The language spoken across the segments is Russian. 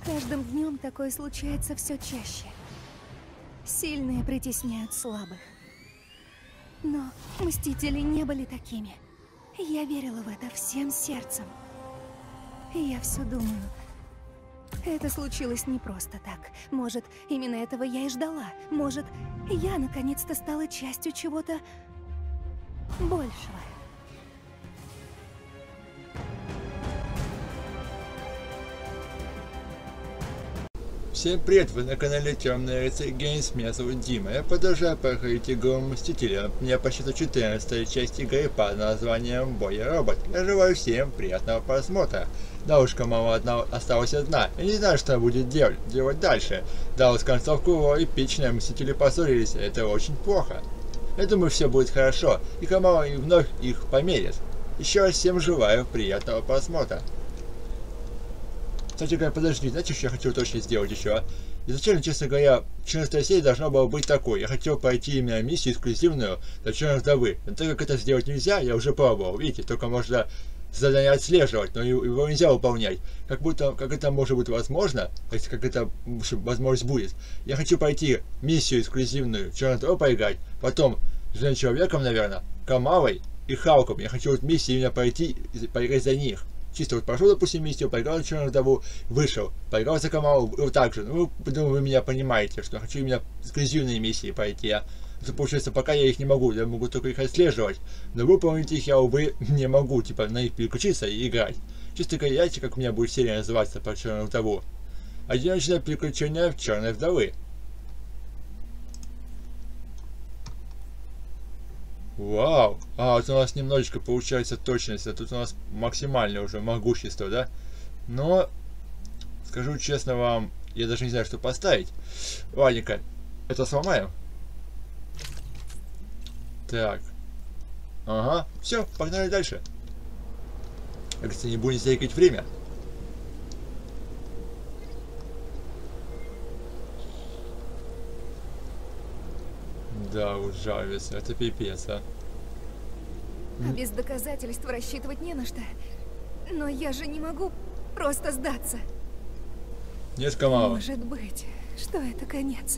С каждым днем такое случается все чаще. Сильные притесняют слабых. Но Мстители не были такими. Я верила в это всем сердцем. И я все думаю, это случилось не просто так. Может, именно этого я и ждала. Может, я наконец-то стала частью чего-то большего. Всем привет, вы на канале Темный Рыцарь Games, меня зовут Дима. Я продолжаю проходить игру Мстители. У меня почти 14-я часть игры под названием Боя Робот. Я желаю всем приятного просмотра. Да уж, мама осталась одна. Я не знаю, что будет делать дальше. Да уж, концовку эпичная, Мстители поссорились, это очень плохо. Я думаю, все будет хорошо, и Камала и вновь их померит. Еще раз всем желаю приятного просмотра. Кстати говоря, подожди, знаете, что я хотел точно сделать еще? Изначально, честно говоря, 14 серия должна была быть такой. Я хотел пройти именно миссию эксклюзивную до Черной Вдовы. Но так как это сделать нельзя, я уже пробовал. Видите, только можно задание отслеживать, но его нельзя выполнять. Как это может быть возможно, как это возможность будет. Я хочу пройти миссию эксклюзивную Черной Вдовы поиграть, потом Железным Человеком, наверное, Камалой и Халком. Я хочу вот миссии именно пройти и поиграть за них. Чисто вот прошел, допустим, миссию, поиграл на Черную Вдову, вышел, поиграл за Камалу, вот так же. Ну, думаю, вы меня понимаете, что я хочу именно эксклюзивные миссии пройти. Это получается, пока я их не могу, я могу только их отслеживать. Но выполнить их я, увы, не могу, типа, на них переключиться и играть. Чисто говоря, как у меня будет серия называться по Черную Вдову. Одиночное приключение Черной Вдовы. Вау! А, вот у нас немножечко получается точность, а тут у нас максимальное уже могущество, да? Но, скажу честно вам, я даже не знаю, что поставить. Ладненько, это сломаем. Так. Ага, все, погнали дальше. Как говорится, не будем затягивать время. Да уж, Жарвис, это пипец, а. А без доказательств рассчитывать не на что. Но я же не могу просто сдаться. Нет, Камала. Может быть, что это конец.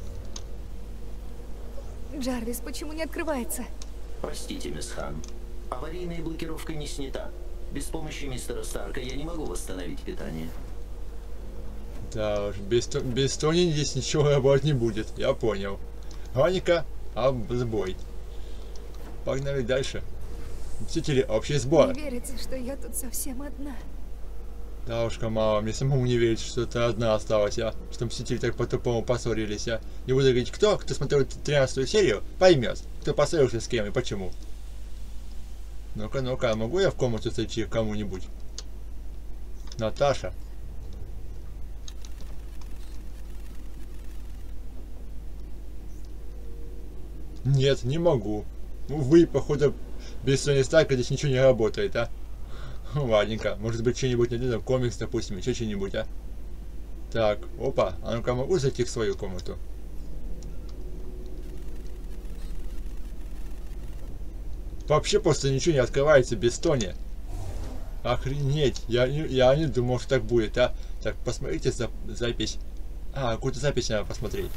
Джарвис, почему не открывается? Простите, мисс Хан. Аварийная блокировка не снята. Без помощи мистера Старка я не могу восстановить питание. Да уж, без Тони здесь ничего работать не будет, я понял. Ганика, сбой. Погнали дальше. Мстители, общий сбор. Не верится, что я тут совсем одна. Да уж, Камала, мне самому не верится, что ты одна осталась, а? Что Мстители так по-тупому поссорились, а? Не буду говорить, кто смотрел 13-ю серию, поймет, кто поссорился с кем и почему. Ну-ка, ну-ка, могу я в комнату зайти к кому-нибудь? Наташа. Нет, не могу. Увы, походу, без Сони Старка здесь ничего не работает, а? Ладненько, может быть, что-нибудь найдем, комикс, допустим, еще что-нибудь, а? Так, опа, а ну-ка, могу зайти в свою комнату? Вообще просто ничего не открывается без Тони. Охренеть, я не думал, что так будет, а? Так, посмотрите запись. А, какую-то запись надо посмотреть.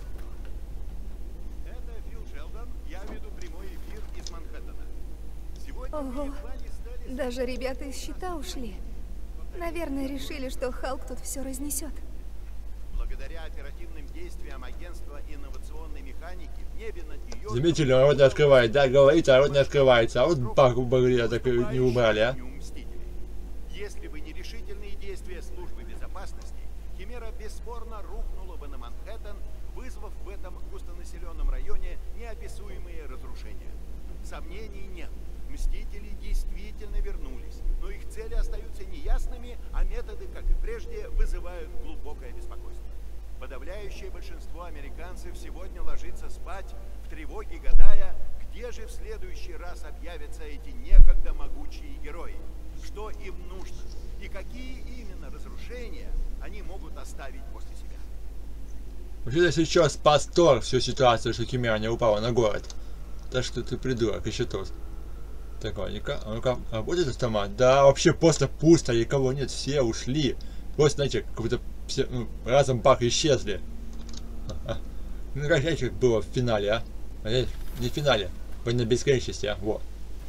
Ого, даже ребята из щита ушли. Наверное, решили, что Халк тут все разнесет. Благодаря оперативным действиям агентства инновационной механики в небе над Нью-Йорком... Заметили, рот не открывает, да, говорит, а рот не открывается. А вот баху багрия так и не убрали, а? Если бы не решительные действия службы безопасности, Химера бесспорно рухнула бы на Манхэттен, вызвав в этом густонаселенном районе неописуемые разрушения. Сомнений нет. Мстители действительно вернулись, но их цели остаются неясными, а методы, как и прежде, вызывают глубокое беспокойство. Подавляющее большинство американцев сегодня ложится спать в тревоге, гадая, где же в следующий раз объявятся эти некогда могучие герои, что им нужно и какие именно разрушения они могут оставить после себя. Вообще-то сейчас спас Тор всю ситуацию, что Химера не упала на город. Так что ты придурок, еще тот. Так, ладненько, а ну-ка, работает автомат? Да, вообще просто пусто, никого нет, все ушли. Просто, знаете, какой-то все, ну, разом бах исчезли. Ну как знаете, как было в финале, а? Не в финале, Война бесконечности, а? Вот.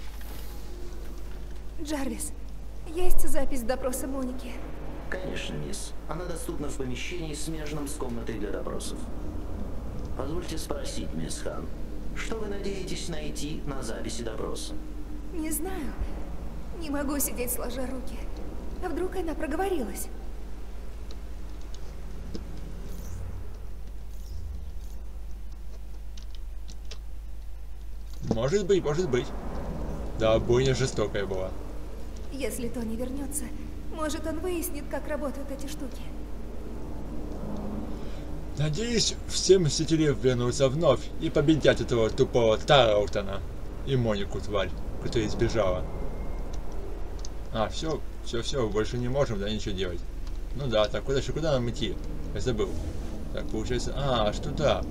Джарвис, есть запись допроса Моники? Конечно, мисс. Она доступна в помещении, смежном с комнатой для допросов. Позвольте спросить, мисс Хан, что вы надеетесь найти на записи допроса? Не знаю. Не могу сидеть сложа руки. А вдруг она проговорилась? Может быть, может быть. Да, бойня жестокая была. Если Тони вернется, может, он выяснит, как работают эти штуки. Надеюсь, все Мстители вернутся вновь и победят этого тупого Тараутона и Монику, тварь, которая избежала. А, все, больше не можем, да, ничего делать. Ну да, так куда нам идти? Я забыл. Так, получается, аж туда.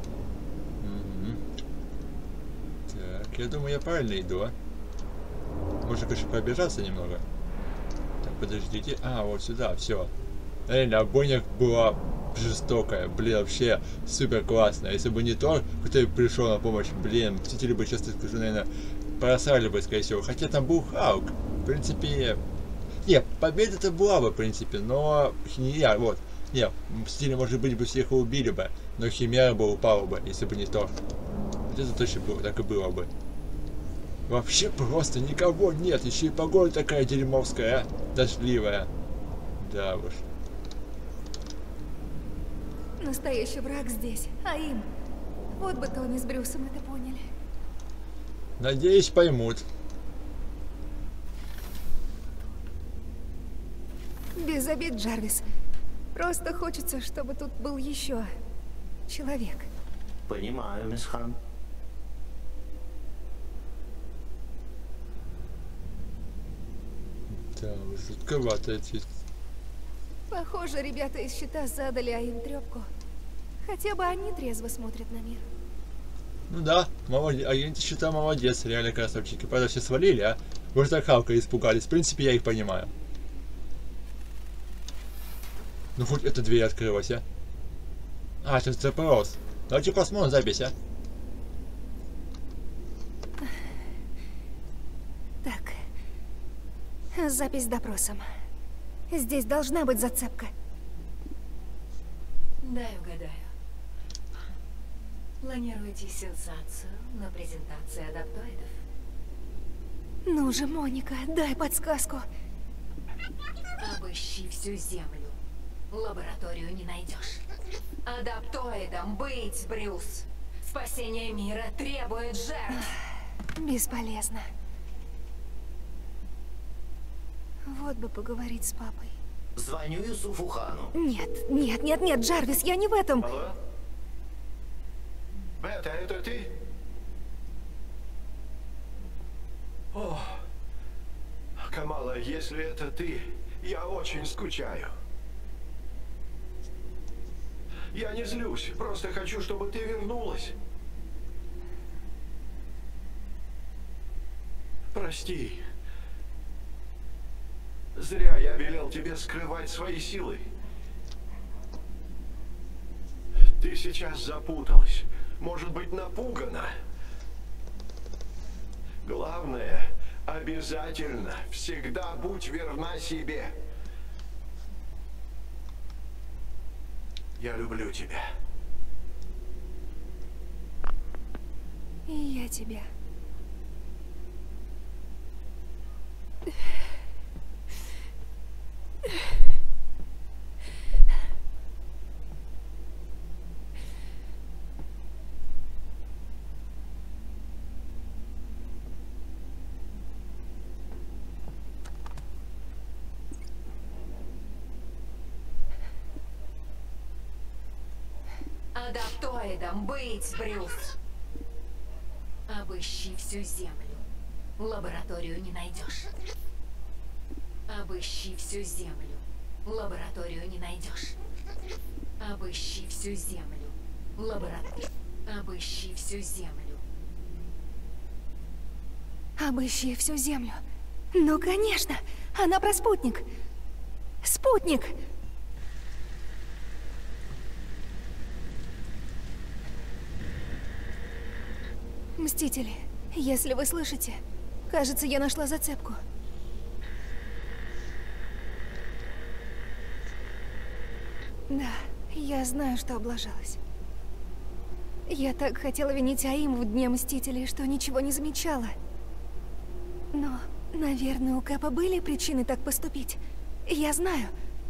Так, я думаю, я правильно иду, а? Можно, конечно, пробежаться немного. Так, подождите. А, вот сюда, все. Реально, бойня была жестокая. Блин, вообще супер классно. Если бы не Тор, который пришел на помощь, блин, Мстители бы сейчас, скажу, наверное, просрали бы, скорее всего. Хотя там был Халк. В принципе... Не, победа-то была бы, в принципе, но... Вот. Не, Мстители, может быть, бы всех убили бы, но Химера бы упала бы, если бы не Тор. Вот это точно было, так и было бы. Вообще просто никого нет, еще и погода такая дерьмовская, а? Дождливая. Да уж. Настоящий враг здесь, а им. Вот бы Тони с Брюсом это поняли. Надеюсь, поймут. Без обид, Джарвис. Просто хочется, чтобы тут был еще человек. Понимаю, мисс Хан. Да, жутковато эти. Похоже, ребята из щита задали им трепку. Хотя бы они трезво смотрят на мир. Ну да, молодец. Агенты щита молодец, реально красавчики. Правда, все свалили, а? Вы же так Халка испугались. В принципе, я их понимаю. Ну хоть эта дверь открылась, а? А, это запрос. Давайте посмотрим запись, а? Так. Запись с допросом. Здесь должна быть зацепка. Дай угадаю. Планируете сенсацию на презентации адаптоидов? Ну же, Моника, дай подсказку. Обыщи всю землю. Лабораторию не найдешь. Адаптоидом быть, Брюс. Спасение мира требует жертв. Бесполезно. Вот бы поговорить с папой. Звоню Юсуфу Хану. Нет, Джарвис, я не в этом. Алло? Бета, это ты? О, Камала, если это ты, я очень скучаю. Я не злюсь, просто хочу, чтобы ты вернулась. Прости. Зря я велел тебе скрывать свои силы. Ты сейчас запуталась. Может быть, напугана. Главное, обязательно, всегда будь верна себе. Я люблю тебя. И я тебя. Адаптоидом быть, Брюс. Обыщи всю землю. Лабораторию не найдешь. Обыщи всю землю. Лабораторию не найдешь. Обыщи всю землю. Лабораторию. Обыщи всю землю. Обыщи всю землю. Ну, конечно, она про спутник. Спутник! Мстители, если вы слышите, кажется, я нашла зацепку. Да, я знаю, что облажалась. Я так хотела винить Аим в Дне Мстителей, что ничего не замечала. Но, наверное, у Кэпа были причины так поступить. Я знаю.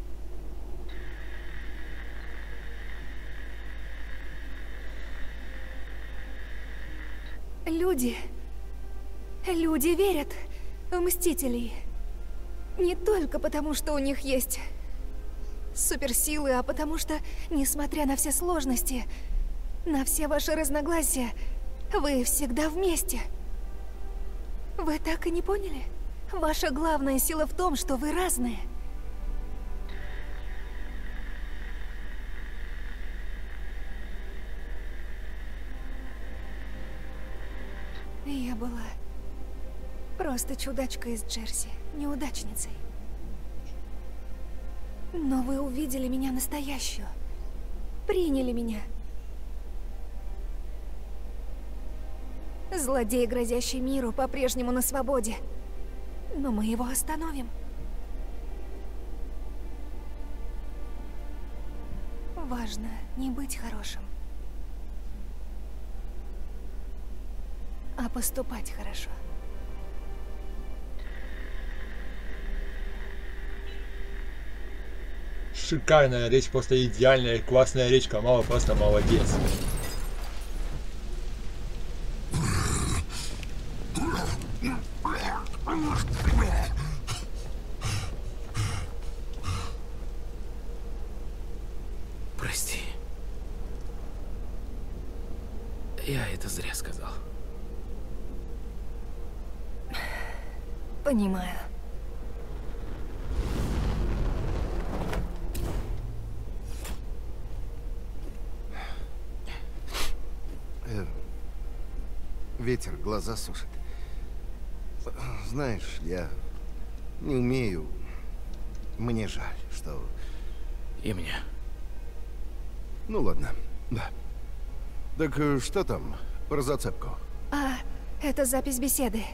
Люди верят в Мстителей. Не только потому, что у них есть суперсилы, а потому что, несмотря на все сложности, на все ваши разногласия, вы всегда вместе. Вы так и не поняли? Ваша главная сила в том, что вы разные. Я была просто чудачкой из Джерси, неудачницей. Но вы увидели меня настоящую, приняли меня. Злодей, грозящий миру, по-прежнему на свободе. Но мы его остановим. Важно не быть хорошим, а поступать хорошо. Шикарная речь, просто идеальная, классная речь, Камала просто молодец. Прости. Я это зря сказал. Понимаю. Ветер глаза сушит. Знаешь, я не умею. Мне жаль, что... И мне. Ну ладно, да. Так что там про зацепку? Это запись беседы.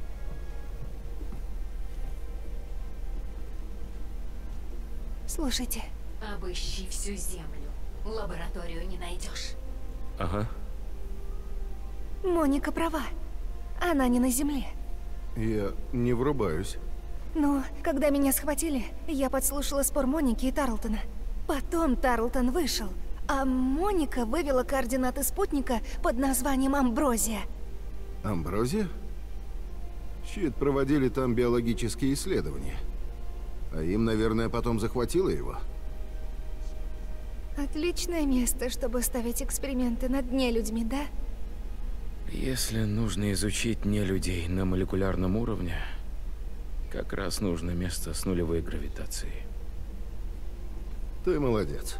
Слушайте. Обыщи всю землю. Лабораторию не найдешь. Ага. Моника права. Она не на земле. Я не врубаюсь. Но когда меня схватили, я подслушала спор Моники и Тарлтона. Потом Тарлтон вышел, а Моника вывела координаты спутника под названием Амброзия. Амброзия? Щит проводили там биологические исследования. А им, наверное, потом захватило его. Отличное место, чтобы ставить эксперименты над нелюдьми, да? Если нужно изучить нелюдей на молекулярном уровне, как раз нужно место с нулевой гравитацией. Ты молодец.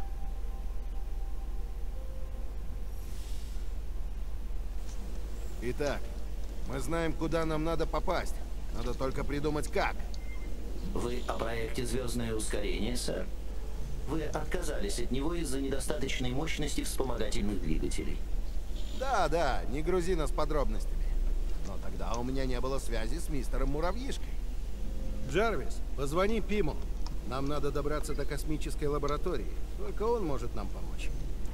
Итак, мы знаем, куда нам надо попасть. Надо только придумать, как. Вы о проекте «Звездное ускорение», сэр? Вы отказались от него из-за недостаточной мощности вспомогательных двигателей. Да, не грузи нас подробностями. Но тогда у меня не было связи с мистером Муравьишкой. Джарвис, позвони Пиму. Нам надо добраться до космической лаборатории. Только он может нам помочь.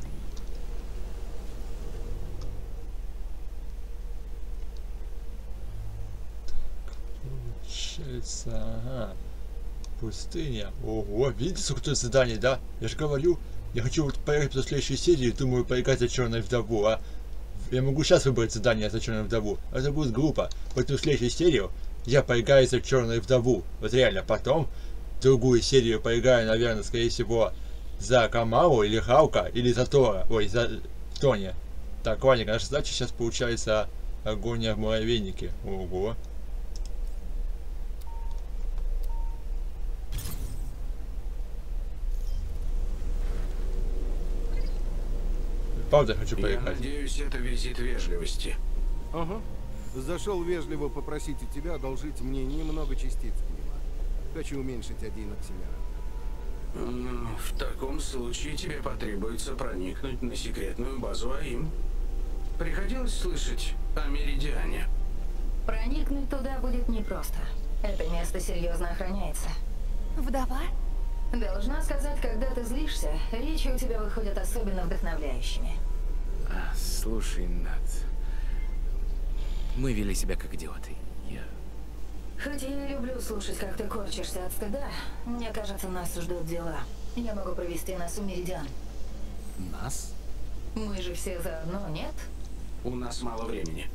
Получается, ага. Пустыня. Ого, видите, сколько тут заданий, да? Я же говорю, я хочу вот поехать до следующей серии, думаю, поиграть за Черную Вдову, а? Я могу сейчас выбрать задание за Черную Вдову. Это будет глупо. Поэтому в следующую серию я поиграю за Черную Вдову. Вот реально, потом другую серию поиграю, наверное, скорее всего, за Камалу или Халка, или за Тора. Ой, за Тони. Так, ладненько, наша задача сейчас получается агония в муравейнике. Ого. Правда, хочу Я поехать. надеюсь, это визит вежливости. Ага. Зашел вежливо попросить у тебя одолжить мне немного частиц клима. Хочу уменьшить 1 оксимерон. В таком случае тебе потребуется проникнуть на секретную базу АИМ. Приходилось слышать о Меридиане. Проникнуть туда будет непросто. Это место серьезно охраняется. Вдова? Должна сказать, когда ты злишься, речи у тебя выходят особенно вдохновляющими. Слушай, Над, мы вели себя как идиоты. Хоть я и люблю слушать, как ты корчишься от стыда, мне кажется, нас ждут дела. Я могу провести нас в Меридиан. Нас? Мы же все заодно, нет? У нас мало времени.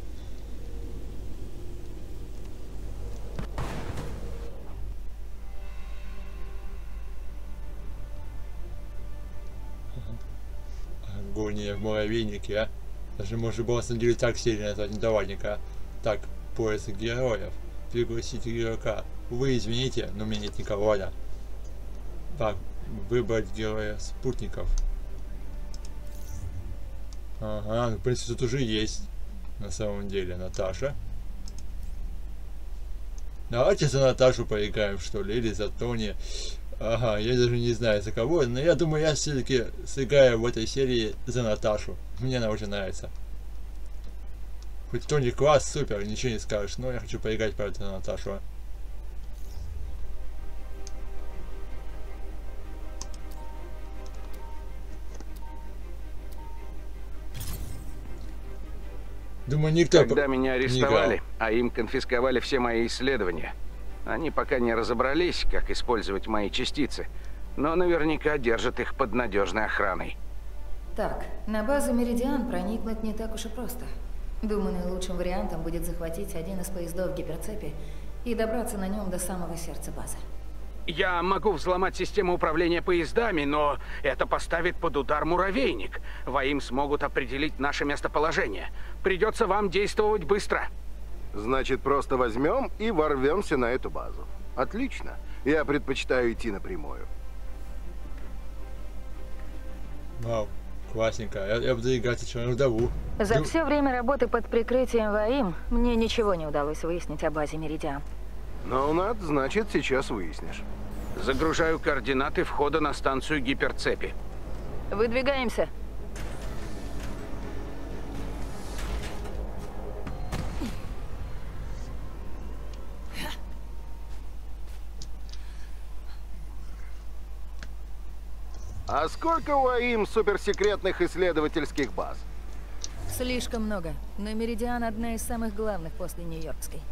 Агония в муравейнике, а? Даже можно было на самом деле так сильно назвать недовольника. Так, поиск героев. Пригласить игрока. Вы извините, но у меня нет никого, да. Так, выбрать героя спутников. Ага, ну, в принципе, тут уже есть. На самом деле, Наташа. Давайте за Наташу поиграем, что ли, или за Тони. Ага, я даже не знаю за кого, но я думаю, я все-таки сыграю в этой серии за Наташу. Мне она очень нравится. Хоть Тони класс, супер, ничего не скажешь, но я хочу поиграть, правда, за Наташу. Думаю, никто Когда меня арестовали, а им конфисковали все мои исследования, они пока не разобрались, как использовать мои частицы, но наверняка держат их под надежной охраной. Так, на базу Меридиан проникнуть не так уж и просто. Думаю, наилучшим вариантом будет захватить один из поездов гиперцепи и добраться на нем до самого сердца базы. Я могу взломать систему управления поездами, но это поставит под удар муравейник. ВАИМ смогут определить наше местоположение. Придется вам действовать быстро. Значит, просто возьмем и ворвемся на эту базу. Отлично. Я предпочитаю идти напрямую. Вау, классненько. Я буду играть Черную вдову. За все время работы под прикрытием ВАИМ мне ничего не удалось выяснить о базе Меридиан. Ну, Над, значит, сейчас выяснишь. Загружаю координаты входа на станцию гиперцепи. Выдвигаемся. А сколько у АИМ суперсекретных исследовательских баз? Слишком много. Но Меридиан одна из самых главных после Нью-Йоркской.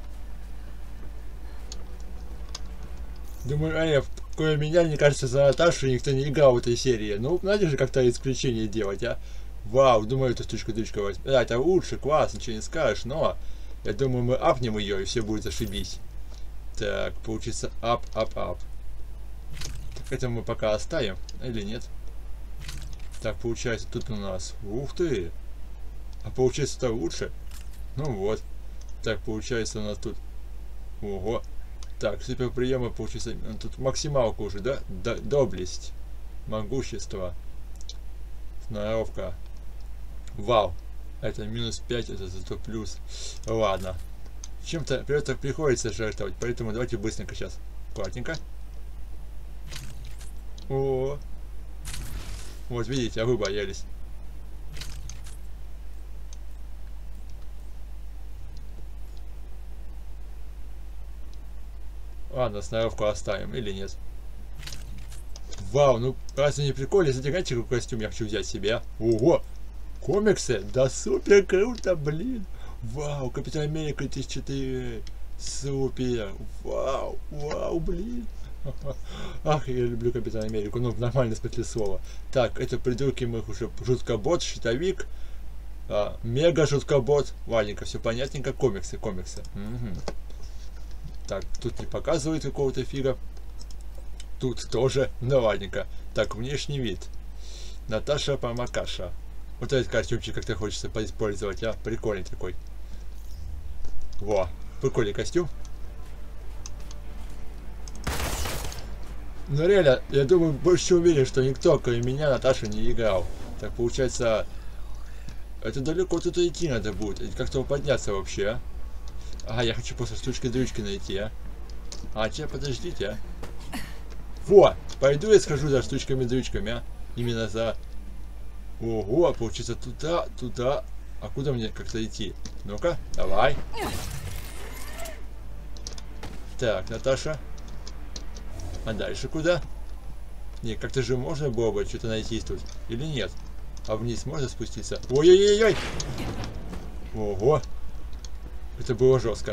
Думаю, Аня, кроме меня, мне кажется, за Наташу никто не играл в этой серии. Ну, надо же как-то исключение делать, а? Вау, думаю, эту штучку возьмем. Да, это лучше, класс, ничего не скажешь, но я думаю, мы апнем ее, и все будет зашибись. Так, получится ап. Так, это мы пока оставим, или нет? Так, получается, тут у нас... Ух ты! А получается, это лучше? Ну вот. Так, получается, у нас тут... Ого! Так, супер приемы получится. Тут максималка уже, да? Доблесть. Могущество. Сноровка. Вау. Это минус 5, это зато плюс. Ладно. Чем-то приходится жертвовать, поэтому давайте быстренько сейчас. Аккуратненько. О. Вот видите, а вы боялись. Ладно, сноровку оставим или нет. Вау, ну разве не прикольно? Задирайте какой костюм я хочу взять себе. Ого! Комиксы? Да супер круто, блин! Вау, Капитан Америка 1004. Супер! Вау, блин! Ах, я люблю Капитана Америку, ну в нормальном смысле слова. Так, это придурки моих уже жуткобот, щитовик, мега жуткобот. Ладненько, все понятненько. Комиксы. Угу. Так, тут не показывает какого-то фига. Тут тоже. Ну ладненько. Так, внешний вид. Наташа Памакаша. Вот этот костюмчик как-то хочется поиспользовать, а? Прикольный такой. Во, прикольный костюм. Но реально, я думаю, больше уверен, что никто, кроме меня, Наташа не играл. Так, получается... Это далеко туда идти надо будет. Как-то подняться вообще, а? Ага, я хочу просто штучки-дрючки найти, а? А, тебя подождите, а? Во! Пойду я схожу за штучками-дрючками, а? Именно за... Ого, получится туда. А куда мне как-то идти? Ну-ка, давай. Так, Наташа. А дальше куда? Не, как-то же можно было бы что-то найти тут. Или нет? А вниз можно спуститься? Ой-ой-ой-ой! Ого! Это было жестко.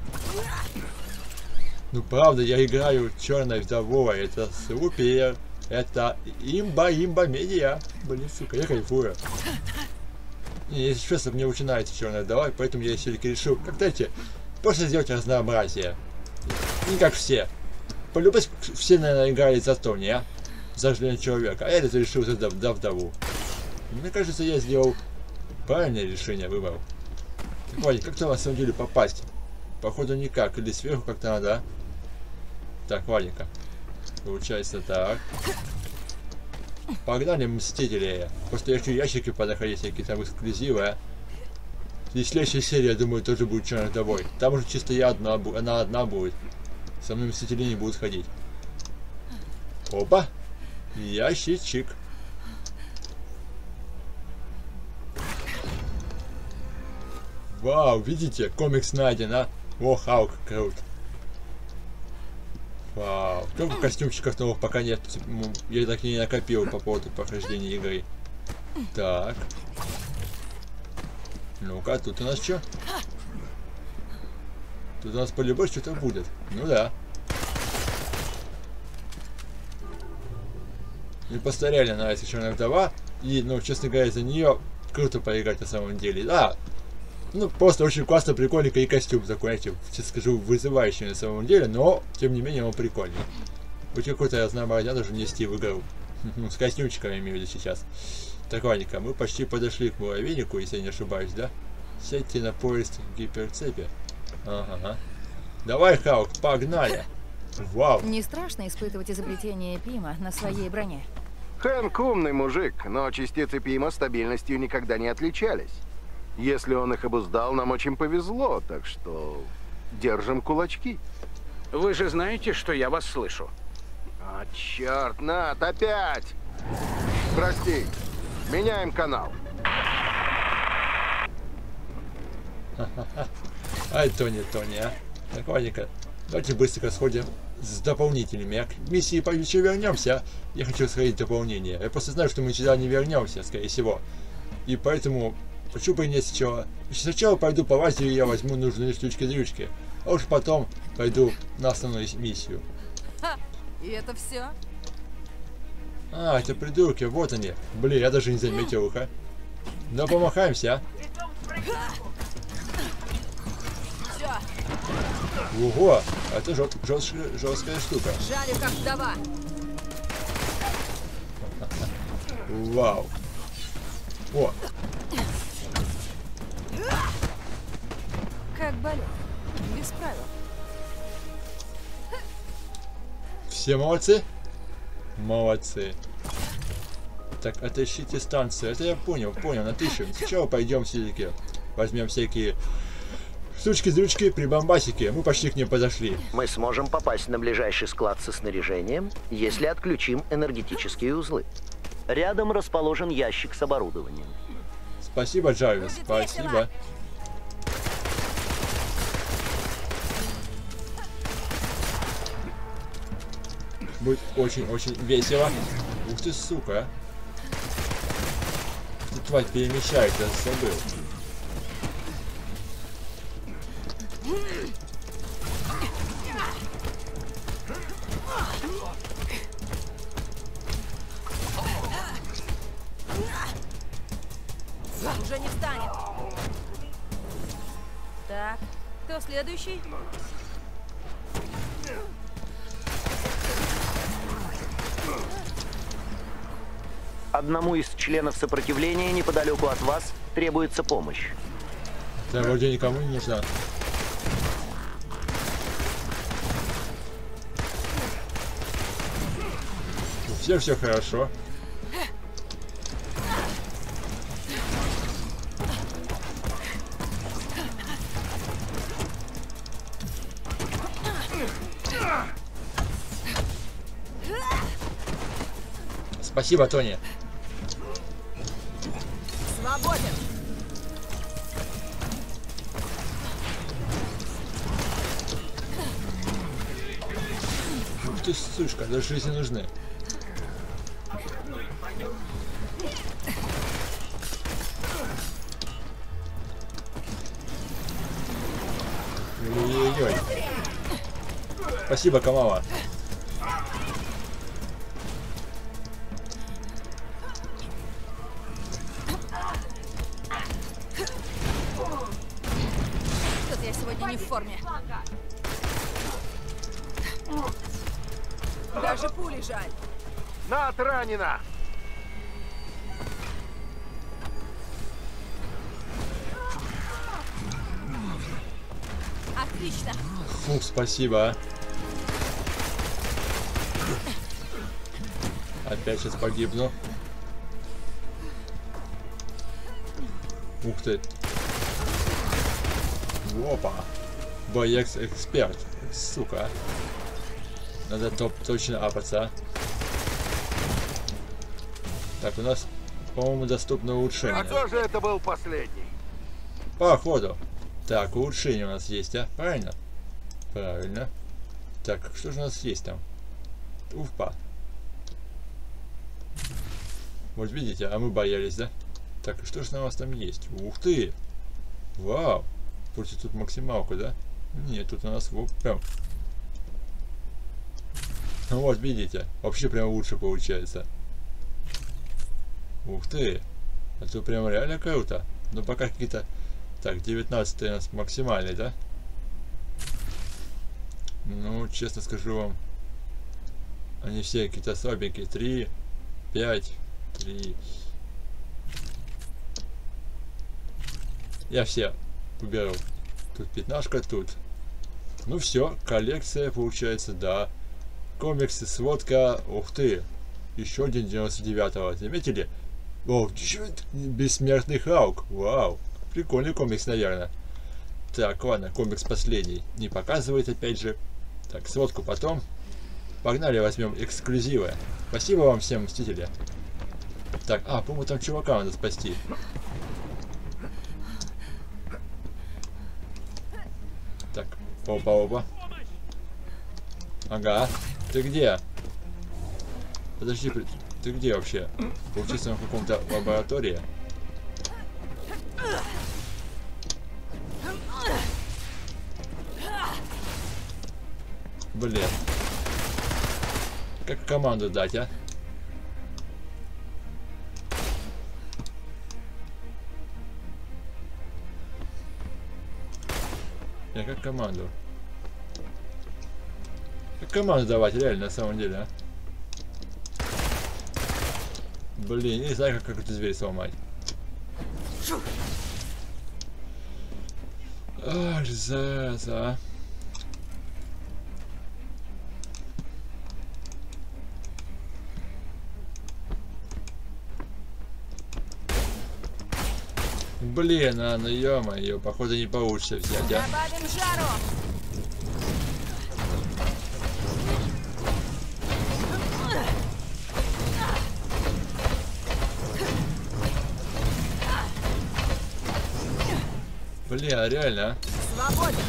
Ну правда, я играю черной вдовой. Это супер. Это имба медиа. Блин, сука, я кайфую. Не, если честно, мне очень нравится черная вдова, поэтому я все-таки решил, как знаете, просто сделать разнообразие. Не как все. Полюбовь все, наверное, играли за Тони, а? За Железного Человека. А я это решил за вдову. Мне кажется, я сделал правильное решение, выбрал. Так, Ваня, как-то на самом деле попасть? Походу никак. Или сверху как-то надо, а? Так, Валенька. Получается так. Погнали, мстители. Просто я хочу ящики подоходить, всякие там эксклюзивы, а? И следующая серия, я думаю, тоже будет черной вдовой. Там уже чисто она одна будет. Со мной мстители не будут ходить. Опа! Ящичек. Вау, видите? Комикс найден, а? О, Хаук, круто. Вау. Только костюмчиков новых пока нет. Я так и не накопил по поводу прохождения игры. Так. Ну-ка, тут у нас что? Тут у нас по-любому что-то будет. Ну да. Мне постарели нравится черная вдова. И, ну, честно говоря, за нее круто поиграть на самом деле. Да. Ну, просто очень классно, прикольненько и костюм такой, знаете, сейчас скажу, вызывающий на самом деле, но, тем не менее, он прикольный. Хоть какой-то разнообразие должен нести в игру. С костюмчиками я имею в виду сейчас. Так, ладненько, мы почти подошли к муравейнику, если я не ошибаюсь, да? Сядьте на поезд в гиперцепе. Ага. Давай, Хаук, погнали! Вау! Не страшно испытывать изобретение Пима на своей броне? Хэнк умный мужик, но частицы Пима стабильностью никогда не отличались. Если он их обуздал, нам очень повезло, так что держим кулачки. Вы же знаете, что я вас слышу. А, черт, Нат, опять! Прости, меняем канал. Ай, Тони, а. Так, ладненько, давайте быстренько сходим с дополнительными. К миссии еще вернемся. Я хочу сходить в дополнение. Я просто знаю, что мы сюда не вернемся, скорее всего. И поэтому... Почему бы и не сначала? Сначала пойду по лазеру, и я возьму нужные штучки-дрючки. А уж потом пойду на основную миссию. И это все? А, это придурки, вот они. Блин, я даже не заметил их, а. Да помахаемся, а. Ого, это жесткая штука. Жалю, как вдова. Вау. О. Как балет. Без правил. Все молодцы? Молодцы. Так, отыщите станцию. Это я понял, отыщем. Сначала пойдем все-таки. Возьмем всякие штучки-дрючки, прибамбасики. Мы почти к ним подошли. Мы сможем попасть на ближайший склад со снаряжением, если отключим энергетические узлы. Рядом расположен ящик с оборудованием. Спасибо, Джарвис. Спасибо. Будет очень-очень весело. Ух ты, сука. Ты, тварь, перемещается, я забыл. Уже не встанет. Так, кто следующий? Одному из членов сопротивления неподалеку от вас требуется помощь. Да, вроде никому не нужна. Все хорошо. Спасибо, Тони. Свободен. сучка, даже если нужны. Ой-ой-ой. Спасибо, Камала. Что-то я сегодня не в форме. Даже пули жаль. Над ранена! Отлично. Фу, спасибо. Опять сейчас погибну. Ух ты. Опа. Боец-эксперт. Сука. Надо точно апаться. Так, у нас, по-моему, доступно улучшение. А кто же это был последний? Походу. Так, улучшение у нас есть, а? Правильно? Правильно. Так, что же у нас есть там? Уфа. Вот видите, а мы боялись, да? Так, что же у нас там есть? Ух ты! Вау! Пусть тут максималку, да? Нет, тут у нас вот прям... Вот, видите, вообще прям лучше получается. Ух ты! Это прям реально круто. Но пока какие-то... Так, 19 у нас максимальный, да? Ну, честно скажу вам, они все какие-то слабенькие. 3, 5, 3. Я все уберу. Тут пятнашка, тут. Ну все, коллекция получается, да. Комиксы, сводка. Ух ты. Еще один 99-го. Заметили? О, бессмертный Халк. Вау. Прикольный комикс, наверное. Так, ладно, комикс последний. Не показывает, опять же. Так, сводку потом. Погнали, возьмем эксклюзивы. Спасибо вам всем, Мстители. Так, по-моему, там чувака надо спасти. Так, опа-опа. Ага. Ты где? Подожди, ты где вообще? Получится в каком-то лаборатории? Блин. Как команду дать, а? Я как команду. Как команду давать, реально, на самом деле, а? Блин, не знаю, как эту зверь сломать. Ах, зараза, а. Блин, ну ё-моё, походу не получится взять, а? Добавим жару. Блин, а реально, а? Свободен.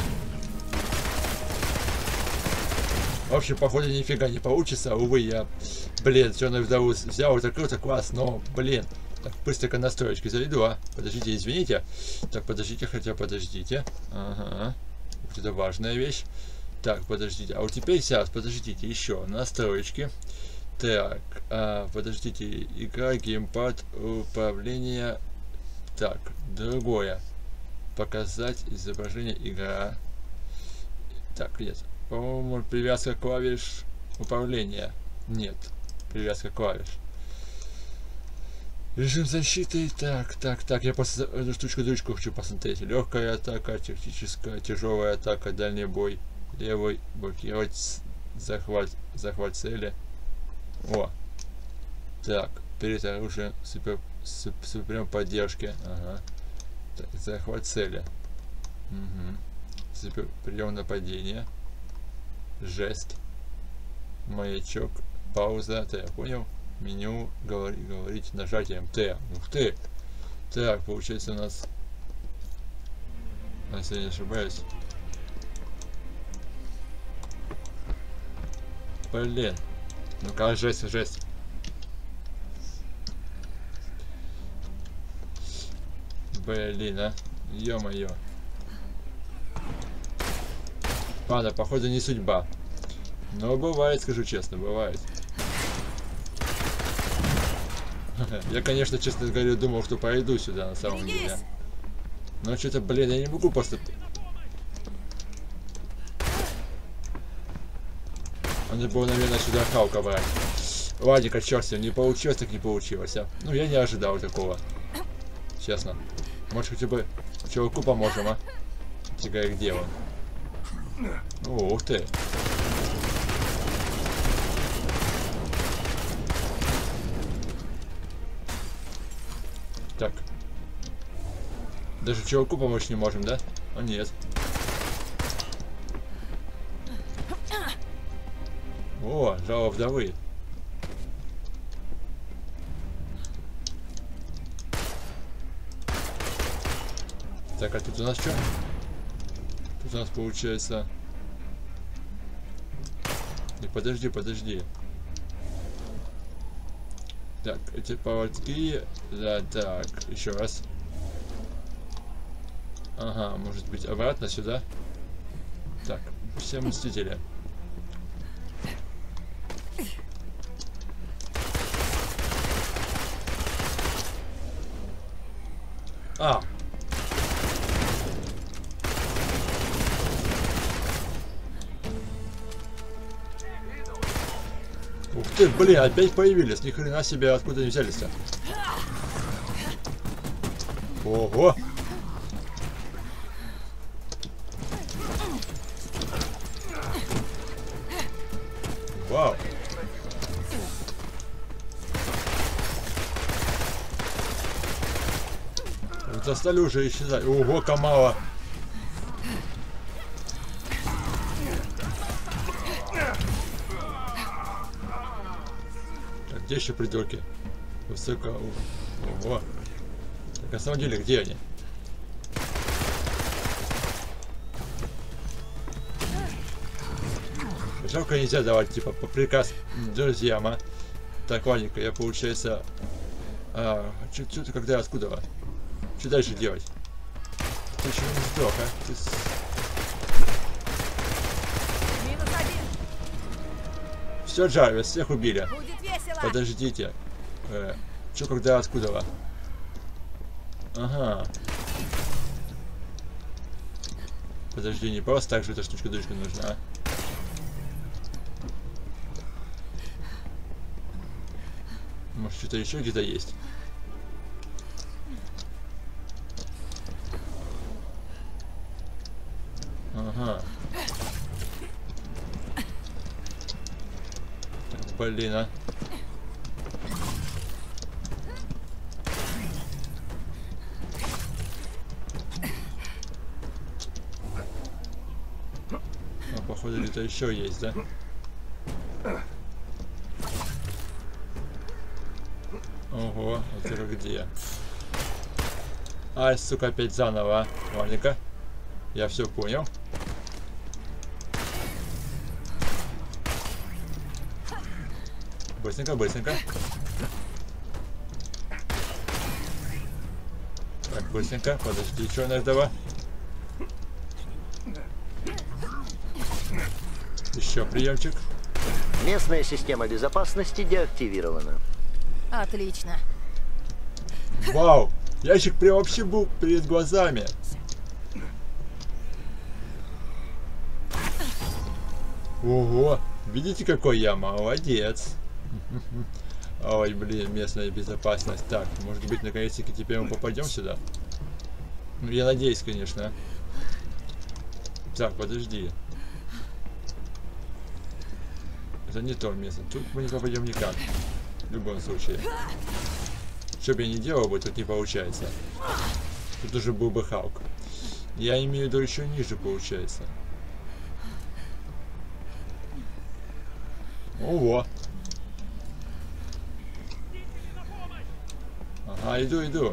В общем, походу нифига не получится, увы, я, блин, Черную вдову взял, это круто, класс, но, блин, так, быстренько настроечки заведу, а? Подождите, извините. Так, подождите, хотя подождите. Ага, вот это важная вещь. Так, подождите, а вот теперь сейчас, подождите, еще, настроечки. Так, подождите, игра, геймпад, управление, так, другое. Показать изображение игра. Так, нет. По-моему, привязка клавиш управления. Нет. Привязка клавиш. Режим защиты. Так. Я просто эту штучку-дрючку хочу посмотреть. Легкая атака, тактическая, тяжелая атака, дальний бой. Левый, блокировать, захват цели. О. Так, перед оружием супер поддержки. Ага. Так, захват цели. Угу. Прием нападения. Жест. Маячок. Пауза. Так, я понял. Меню. Говорить нажатием Т. Ух ты. Так, получается у нас... Если я не ошибаюсь. Блин. Ну-ка, жесть, жесть. Блин, а. Ё-моё. Ладно, походу не судьба. Но бывает, скажу честно, бывает. Я, конечно, честно говоря, думал, что пойду сюда на самом деле. Но что-то, блин, я не могу просто... Надо было, наверное, сюда Халка брать. Ладненько, черт с ним, не получилось, так не получилось. А? Ну, я не ожидал такого. Честно. Может, хотя бы чуваку поможем, а? Тягай, где он? Ух ты. Так. Даже чуваку помочь не можем, да? А нет. О, жало вдовы. Так, а тут у нас что? Тут у нас получается... И подожди. Так, эти поводки... Да, так, еще раз. Ага, может быть обратно сюда? Так, все мстители. А! Ух ты, блин, опять появились. Ни хрена себе, откуда они взялись-то? Ого! Вау! Вот застали уже исчезать. Ого, Камала! Так, где еще придурки? Высоко. Ого! Так, на самом деле, где они? Жалко, нельзя давать, типа, по приказ друзьям, а? Так, ладненько, я, получается... Что-то когда, откуда? Что дальше делать? Ты еще не сдох, а? Ты... Все, Джарвис, всех убили. Подождите. Что, когда, откуда? Ага. Подожди, не просто так же эта штучка-дучка нужна, а? Может, что-то еще где-то есть? Ага. Так, блин, а. Походу, где-то еще есть, да? Ого, это где? Ай, сука, опять заново. Ладненько. Я все понял. Быстренько, быстренько. Так, быстренько. Подожди, что у нас давай? Еще приемчик. Местная система безопасности деактивирована. Отлично. Вау! Ящик прям вообще был перед глазами. Ого! Видите, какой я молодец. Ой, блин, местная безопасность. Так, может быть, наконец-таки теперь мы попадем сюда? Ну, я надеюсь, конечно. Так, подожди. Это не то место. Тут мы не попадем никак. В любом случае. Что бы я ни делал бы, тут не получается. Тут уже был бы Халк. Я имею в виду еще ниже, получается. Ого! Ага, иду.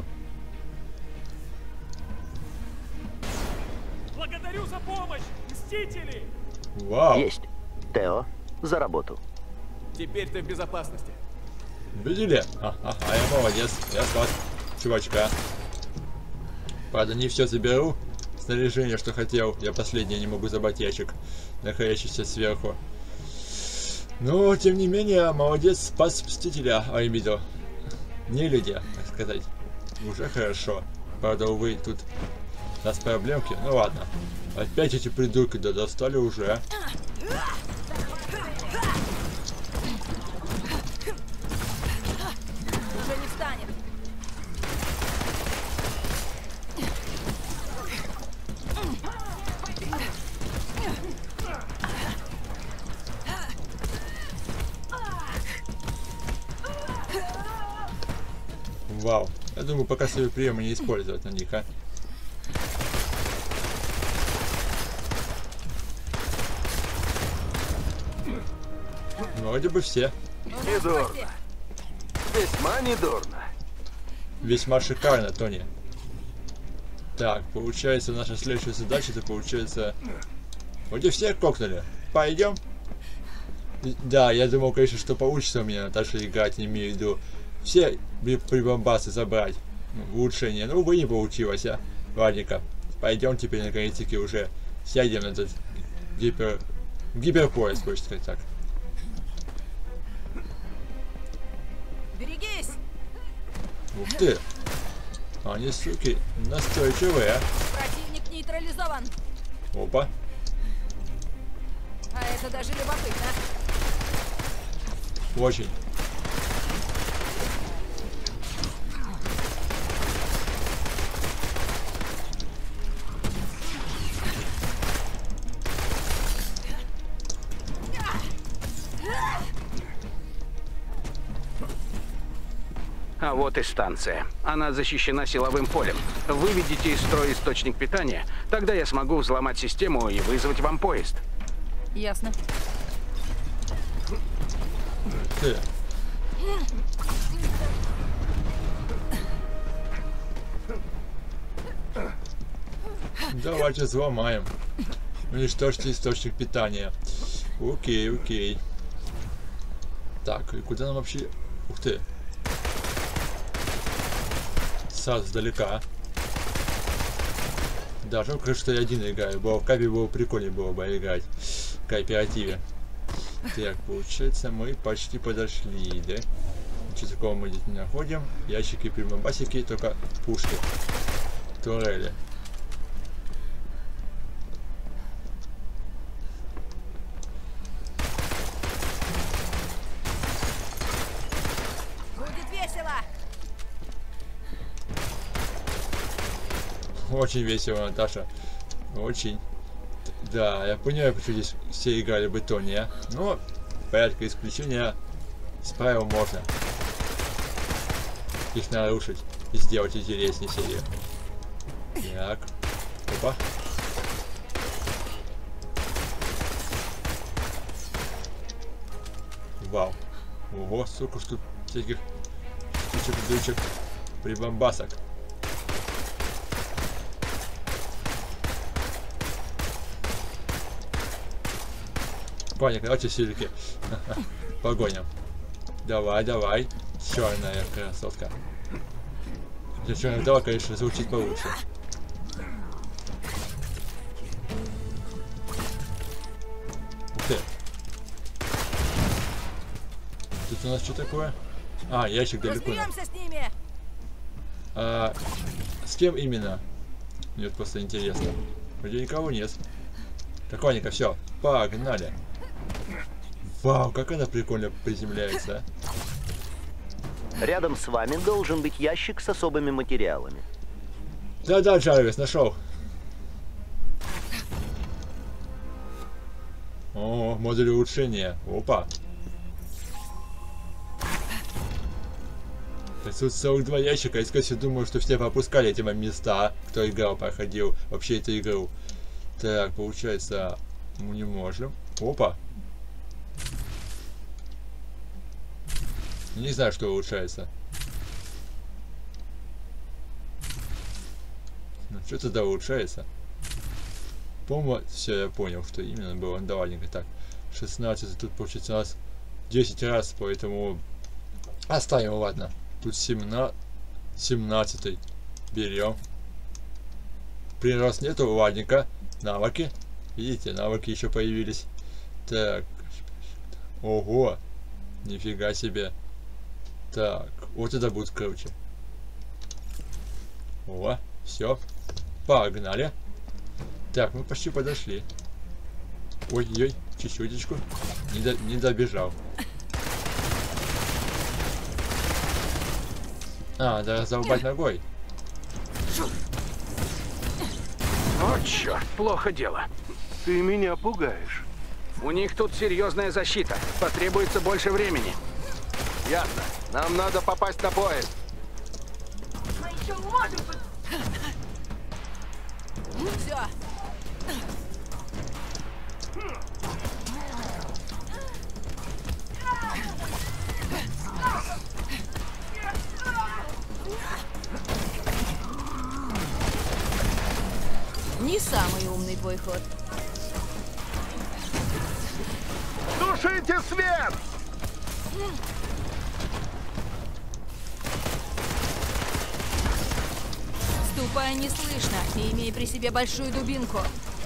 Благодарю за помощь, мстители! Вау! Есть. Тео, За работу. Теперь ты в безопасности. Видели? А я молодец. Я спас чувачка. Правда, не все заберу. Снаряжение, что хотел. Я последнее не могу забрать ящик, находящийся сверху. Но, тем не менее, молодец, спас Мстителя Аймидо. Не люди, так сказать. Уже хорошо. Правда, увы, тут у нас проблемки. Ну ладно. Опять эти придурки, да достали уже. Уже не встанет. Вау. Я думаю, пока свои приемы не использовать на них, а. Вроде бы все. Недурно. Весьма недурно. Весьма шикарно, Тони. Так, получается, наша следующая задача, это получается... Вроде все кокнули. Пойдем? Да, я думал, конечно, что получится у меня, Наташа, играть, не имею в виду. Все прибамбасы забрать. Улучшение. Ну, увы, не получилось, а. Ладненько. Пойдем теперь, наконец-таки, уже сядем на этот гиперпоезд, хочется сказать так. Берегись! Ух ты! Они, суки, настойчивые. Противник нейтрализован. Опа. А это даже любопытно. Очень. А вот и станция. Она защищена силовым полем. Выведите из строя источник питания, тогда я смогу взломать систему и вызвать вам поезд. Ясно. Ты. Давайте взломаем. Уничтожьте источник питания. Окей, окей. Так, и куда нам вообще... Ух ты. Сразу сдалека. Даже жалко, что я один играю. В капе было прикольнее было бы играть. В кооперативе. Так, получается, мы почти подошли, да? Ничего такого мы здесь не находим. Ящики, прямобасики, только пушки. Турели. Будет весело. Очень весело, Наташа. Очень. Да, я понимаю, почему здесь все играли бы Тони, а? Но порядка исключения с правил можно их нарушить и сделать интереснее серию. Так. Опа. Вау. Ого, сколько ж тут всяких штучек-дучек, прибамбасок. Понятно, давайте все-таки погоним. Давай, давай. Черная красотка. Черная вдова, конечно, звучит получше. Ух ты. Тут у нас что такое? А, ящик далеко. Разберемся с ними. А, с кем именно? Мне просто интересно. Вроде никого нет. Так, ладненько, все, погнали. Вау, как она прикольно приземляется. Рядом с вами должен быть ящик с особыми материалами. Да-да, Джарвис, нашел. О, модуль улучшения. Опа. Тут 42 ящика, и скорее думаю, что все пропускали эти места, кто играл, проходил вообще эту игру. Так, получается, мы не можем. Опа. Не знаю, что улучшается. Ну, что тогда улучшается? По-моему, все, я понял, что именно было. Да ладненько, так. 16, тут получится у нас 10 раз, поэтому оставим, ладно. Тут 17. Берем. Прирост нету, ладненько. Навыки. Видите, навыки еще появились. Так. Ого. Нифига себе. Так, вот это будет круче. О, все. Погнали. Так, мы почти подошли. Ой-ой, чуть-чуточку. Не добежал. А, да, зарубать ногой. О, черт, плохо дело. Ты меня пугаешь. У них тут серьезная защита. Потребуется больше времени. Ясно. Нам надо попасть на поезд. Мы еще можем... Все. Не самый умный твой ход. Тушите свет! Ступай неслышно и имей при себе большую дубинку.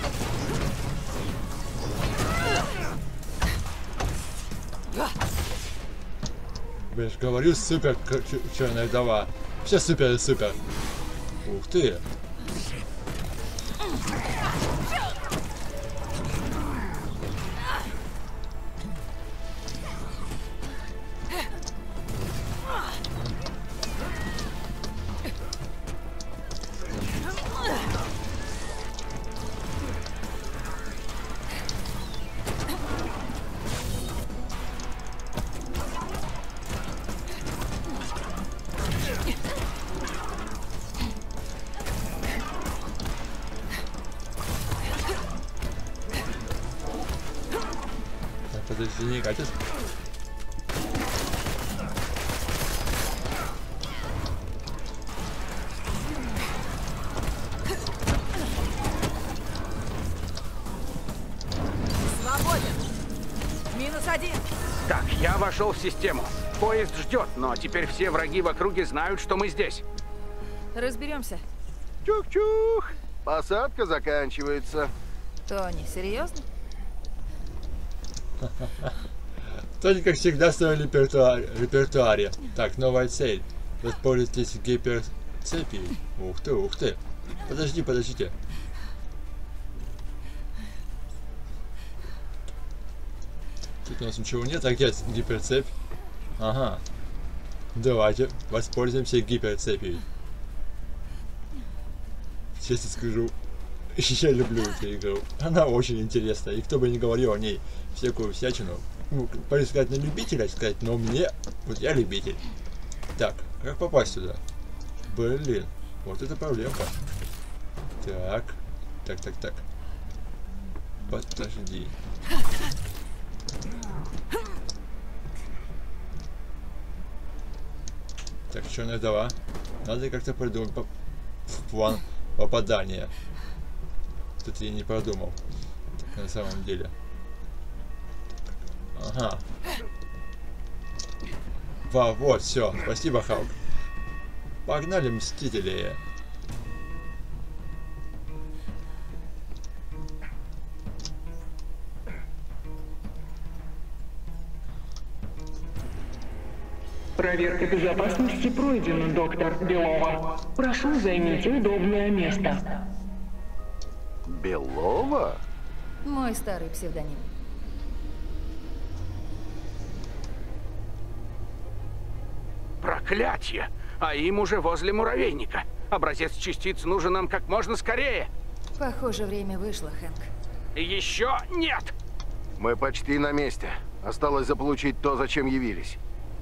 Блин, говорю, супер черная вдова. Все супер и супер. Ух ты. Подожди, не катит. Свободен. -1. Так, я вошел в систему. Поезд ждет, но теперь все враги в округе знают, что мы здесь. Разберемся. Чух-чух. Посадка заканчивается. Тони, серьезно? Тони, как всегда, в своем репертуаре. Так, новая цель. Воспользуйтесь гиперцепией. Ух ты, ух ты. Подождите. Тут у нас ничего нет, а где гиперцепь? Ага. Давайте воспользуемся гиперцепией. Честно скажу, я люблю эту игру. Она очень интересная. И кто бы ни говорил о ней всякую всячину, ну, сказать, на любителя сказать, но мне, вот я любитель. Так, как попасть сюда? Блин, вот это проблемка. Так. Подожди. Так, черная вдова. Надо как-то придумать план попадания. Тут я не продумал. Так, на самом деле. Ага. Вот, все. Спасибо, Халк. Погнали, мстители. Проверка безопасности пройдена, доктор Белова. Прошу, займите удобное место. Белова? Мой старый псевдоним. Проклятье! А им уже возле муравейника. Образец частиц нужен нам как можно скорее. Похоже, время вышло, Хэнк. Еще нет! Мы почти на месте. Осталось заполучить то, зачем явились.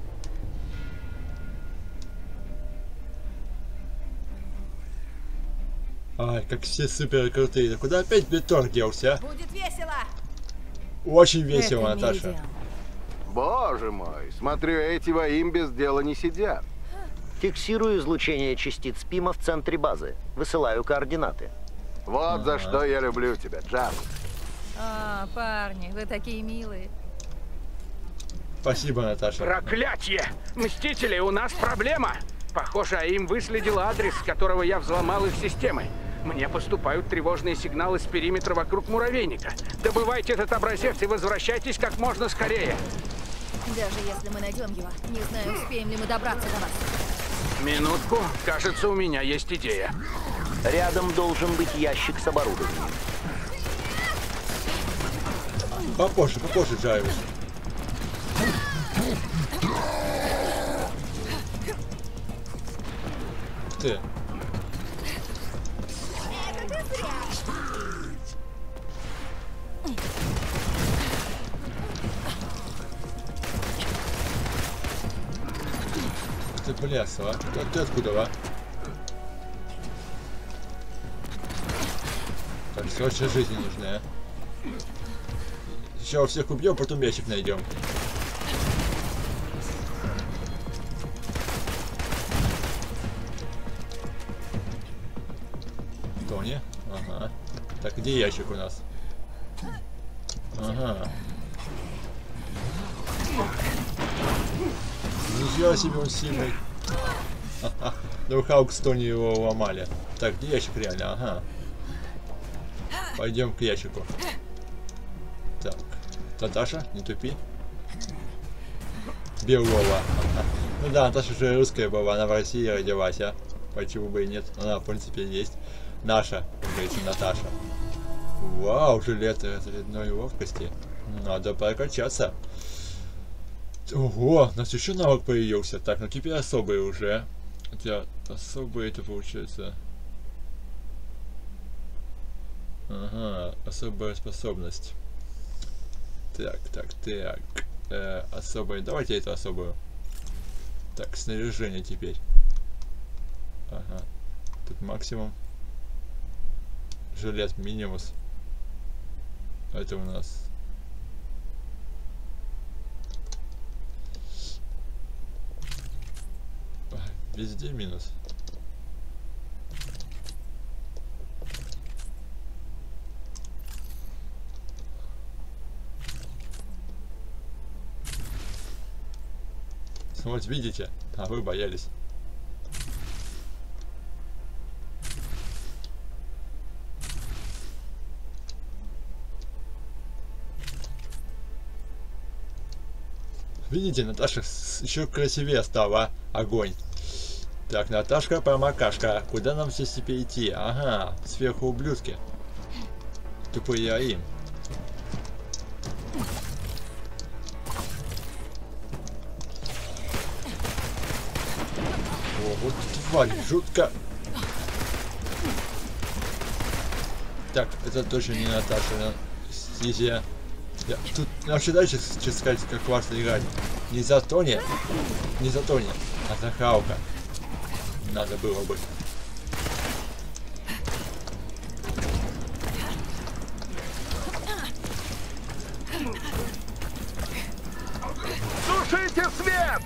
Ай, как все супер крутые. Куда опять Бетор делся, а? Будет весело! Очень весело, Наташа. Боже мой, смотрю, эти во им без дела не сидят. Фиксирую излучение частиц ПИМа в центре базы. Высылаю координаты. Вот за что я люблю тебя, Джарвис. А, парни, вы такие милые. Спасибо, Наташа. Проклятье! Мстители, у нас проблема! Похоже, им выследил адрес, с которого я взломал их системы. Мне поступают тревожные сигналы с периметра вокруг муравейника. Добывайте этот образец и возвращайтесь как можно скорее. Даже если мы найдем его, не знаю, успеем ли мы добраться до вас. Минутку. Кажется, у меня есть идея. Рядом должен быть ящик с оборудованием. Попозже, Джарвис. Ты. Ты плясала. Ты откуда, а? Так, срочно жизни нужна. Сейчас всех убьем, потом ящик найдем. Тони. Ага. Так, где ящик у нас? Ага. Ничего себе, он сильный. Ну, Халк с Тони его ломали. Так, где ящик реально? Ага. Пойдем к ящику. Так. Наташа, не тупи. Белова. Ну да, Наташа уже русская была, она в России родилась, а? Почему бы и нет? Она, в принципе, есть. Наша, как говорится, Наташа. Вау, жилет одной ловкости. Надо прокачаться. Ого, у нас еще навык появился. Так, ну теперь особые уже. Хотя особые это получается. Ага, особая способность. Так. Особая. Давайте эту особую. Так, снаряжение теперь. Ага. Тут максимум. Жилет минимус. Это у нас. Везде минус. Вот видите, а вы боялись. Видите, Наташа еще красивее стала. Огонь. Так, Наташка, промокашка. Куда нам все теперь идти? Ага, сверху ублюдки. Тупые им. О, вот тварь, жутко. Так, это точно не Наташа. Здесь я... Тут вообще дальше, честно сказать, как классно играть. Не за Тони, а за Халка. Надо было бы. Тушите свет!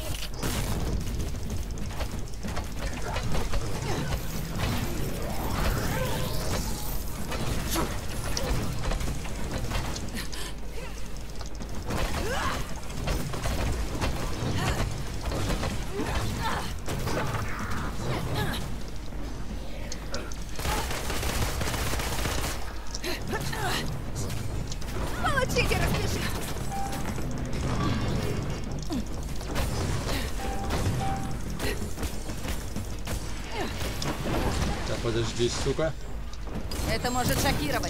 Получите, распишите! Так, подожди, сука. Это может шокировать.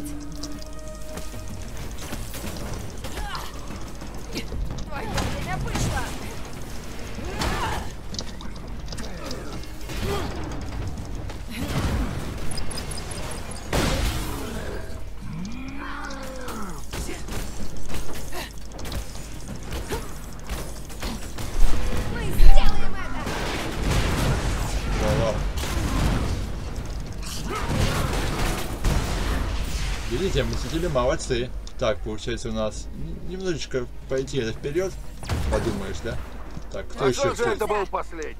Твое время вышло! Видите, мстители молодцы. Так, получается у нас немножечко пойти вперед. Подумаешь, да? Так, кто еще? Похоже, это был последний.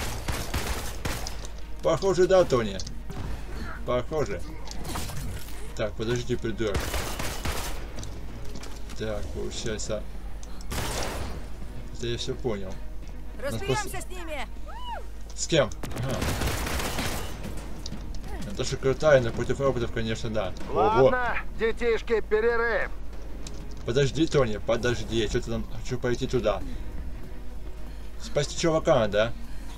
Похоже, да, Тони. Похоже. Так, подожди, придурок. Так, получается... Это я все понял. Разберемся с ними! С кем? Ага. Это же крутая, но против роботов, конечно, да. Ладно, Ого. детишки, перерыв. Подожди, Тони, подожди. Я что-то там хочу пойти туда. Спасти чувака, да?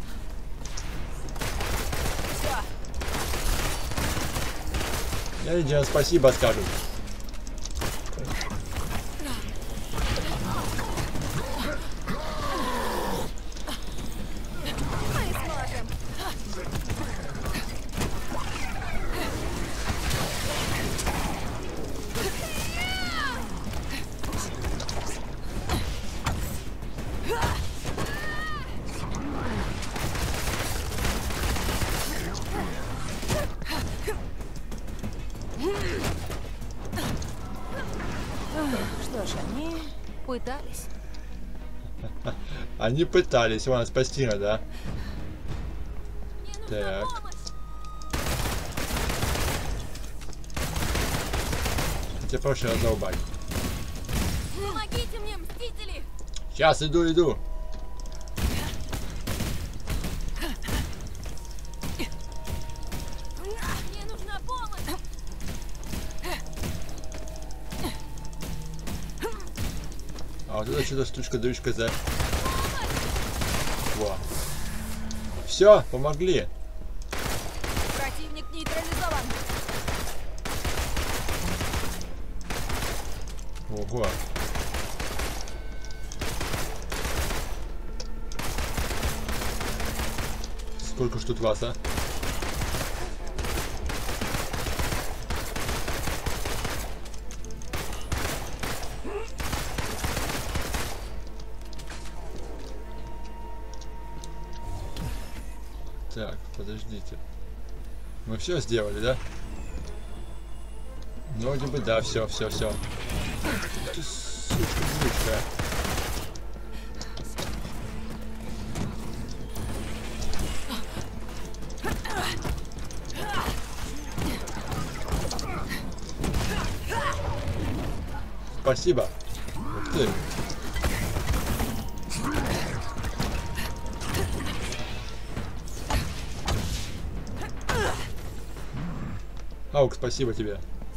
Я Индиан спасибо скажу. Что ж, они пытались. Они пытались, ладно, спасти надо, да? Так. Хотя проще раздолбать. Помогите мне, мстители! Сейчас иду. Мне нужна помощь! А вот это что-то штучка-дрючка за... Во. Все, помогли. Противник нейтрализован! Ого. Сколько ж тут вас, а? Так, подождите. Мы все сделали, да? Ну, вроде бы да, все. Ты, сучка-дрючка. Спасибо. Ух ты. Аук, спасибо тебе.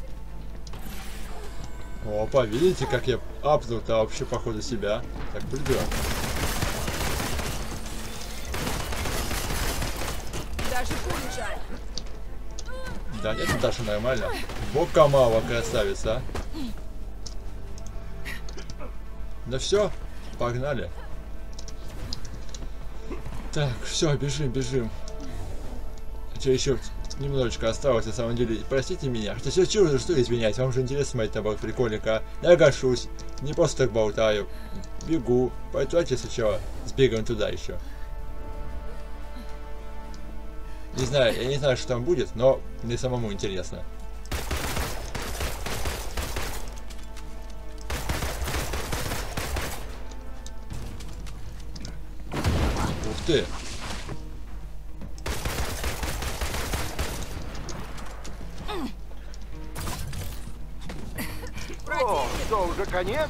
Опа, видите, как я апнул-то вообще по ходу себя. Так, придет. Даже пули жаль. Да нет, Наташа, нормально. Бока мало, красавица. Да все, погнали. Так, все, бежим. Хотя еще немножечко осталось, на самом деле. Простите меня. Хотя все чудо, что извинять. Вам же интересно смотреть на борт прикольника. Я гашусь. Не просто так болтаю. Бегу. Поэтому давайте сначала сбегаем туда еще. Не знаю, я не знаю, что там будет, но мне самому интересно. Ух ты! О, что, уже конец?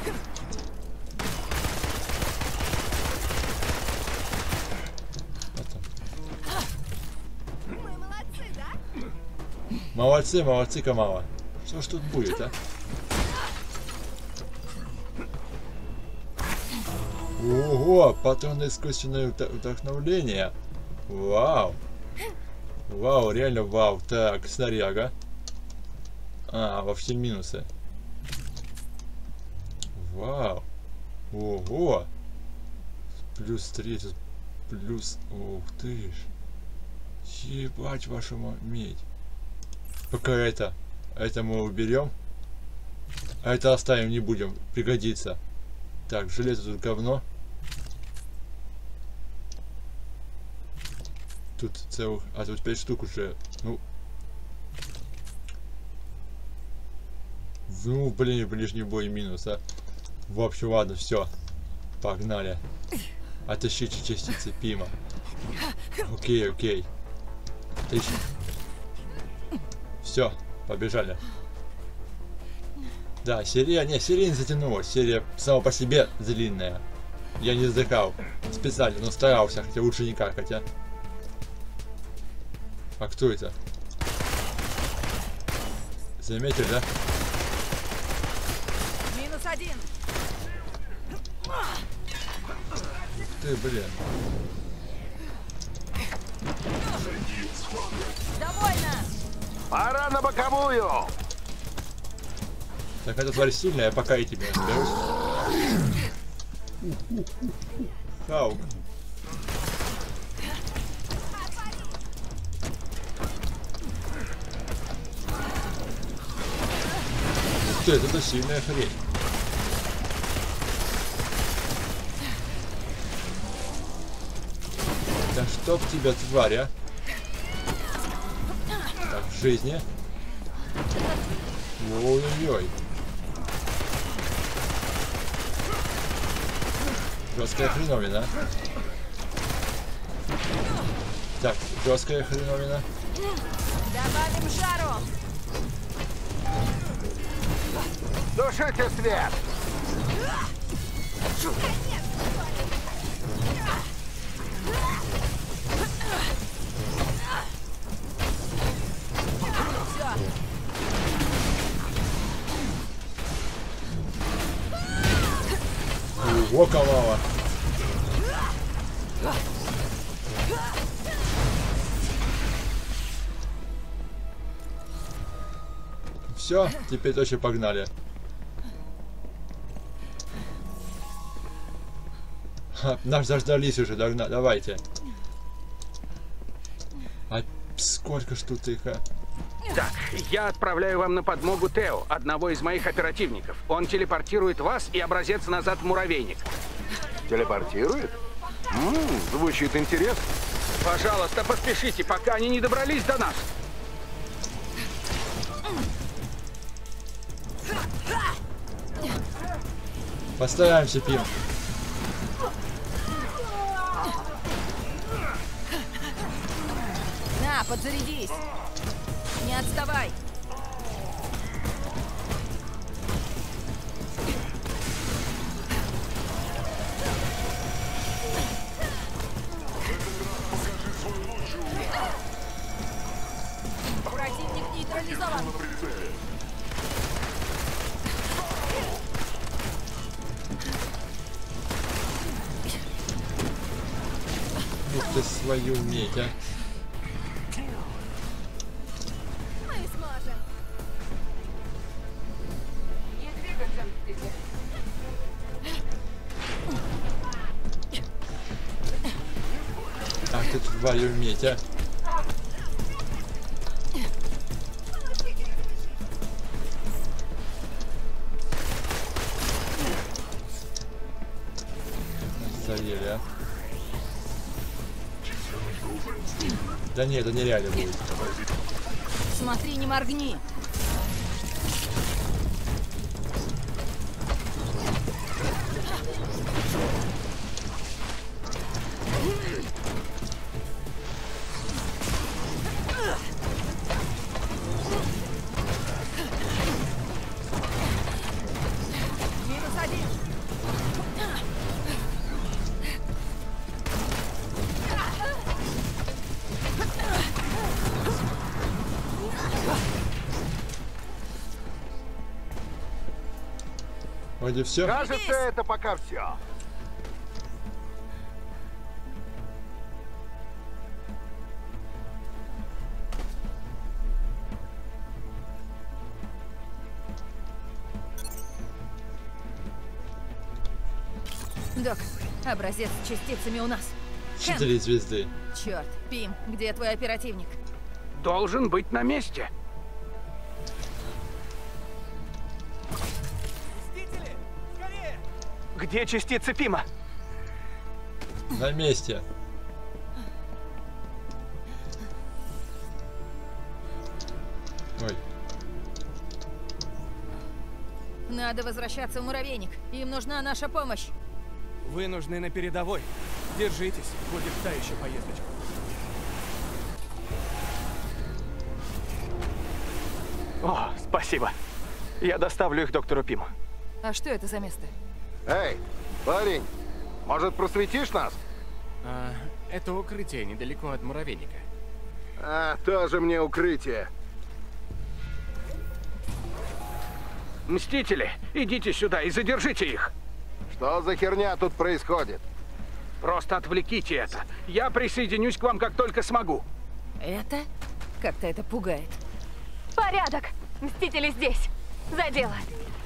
Мы молодцы, да? Молодцы, Камала. Что ж тут будет, а? Ого, патроны искусственное вдохновление. Вау. Вау, реально вау. Так, снаряга. А, во все минусы. Вау. Ого. Плюс 3, тут плюс... Ух ты ж. Ебать вашу медь. Пока это мы уберем. А это оставим, не будем. Пригодится. Так, железо тут говно. Тут целых... А, тут 5 штук уже. Ну, блин, ближний бой минус, а. В общем, ладно, все. Погнали. Оттащите частицы Пима. Окей. Отлично. Все, Побежали. Да, серия не затянулась. Серия сама по себе длинная. Я не вздыхал специально, но старался, хотя лучше никак, хотя. А кто это? Заметили, да? -1. Ты, блин. Довольно! Пора на боковую! Так эта тварь сильная, я пока и тебе разберусь. Хаук. Ух ты, это сильная хрень. Да чтоб тебя, тварь, а? Так, в жизни. Ой-ой-ой. Жесткая хреновина. Так, жесткая хреновина. Добавим жару! Тушите свет! Ого, калава. Все, теперь точно погнали. Ха, нас заждались уже, давайте. А сколько ж тут их, а? Так, я отправляю вам на подмогу Тео, одного из моих оперативников. Он телепортирует вас и образец назад в муравейник. Телепортирует? Звучит интересно. Пожалуйста, поспешите, пока они не добрались до нас. Постараемся, Пим. На, подзарядись! Не отставай! Противник нейтрализован! Ух ты, свою медь, а. Ах ты, твою медь, а. Заели, а. Да нет, это нереально будет. Смотри, не моргни! Вроде все. Кажется, это пока все. Док, образец с частицами у нас. 4 звезды. Черт, Пим, где твой оперативник? Должен быть на месте. Мстители! Скорее! Где частицы Пима? На месте. Ой. Надо возвращаться в муравейник. Им нужна наша помощь. Вы нужны на передовой. Держитесь, будет та еще поездочка. О, спасибо. Я доставлю их доктору Пиму. А что это за место? Эй, парень, может, просветишь нас? Это укрытие недалеко от муравейника. Тоже мне укрытие. Мстители, идите сюда и задержите их. Что за херня тут происходит? Просто отвлеките это. Я присоединюсь к вам, как только смогу. Это? Как-то это пугает. Порядок! Мстители здесь! За дело!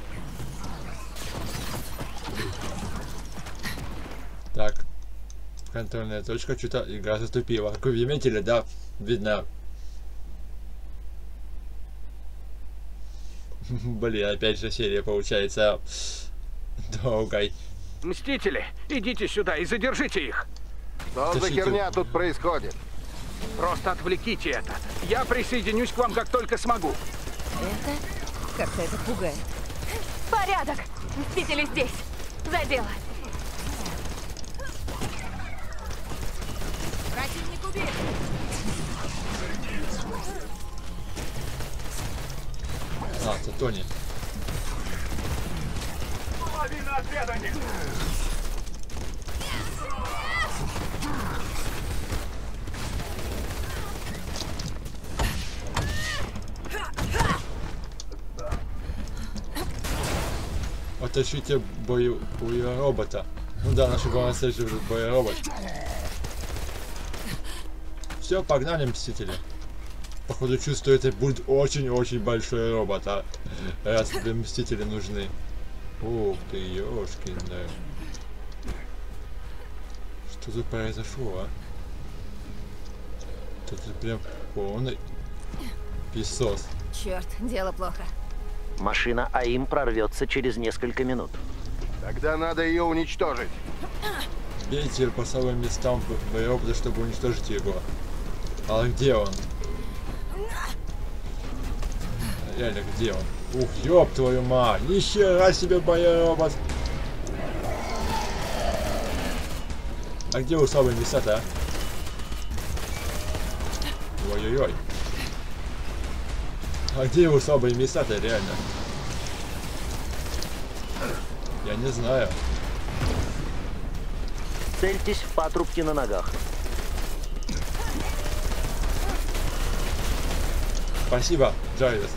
Так. Контрольная точка. Что-то игра заступила. Как вы заметили, да? Видно. Блин, опять же серия получается долгой. Мстители, идите сюда и задержите их. Что за херня тут происходит? Просто отвлеките это. Я присоединюсь к вам, как только смогу. Это? Как-то это пугает. Порядок! Мстители здесь! За дело! Противник убит! Это Тони. Половина отведания! Отащите боеробота. Ну да, наша главная цель же боеробот. Все, погнали, мстители. Походу чувствую, это будет очень-очень большой робот, раз тебе мстители нужны. Ух ты, ёшкин, да. Что тут произошло, а? Тут прям полный песос. Черт, дело плохо. Машина АИМ прорвется через несколько минут. Тогда надо ее уничтожить. Бейте по самым местам боеробота, чтобы уничтожить его. А где он? Реально, где он? Ух, ёб твою мать! Нихера себе боеробот! А где у слабые места-то, а? Ой-ой-ой. А где его слабые места-то, реально? Я не знаю. Цельтесь в патрубки на ногах. Спасибо, Джарвис.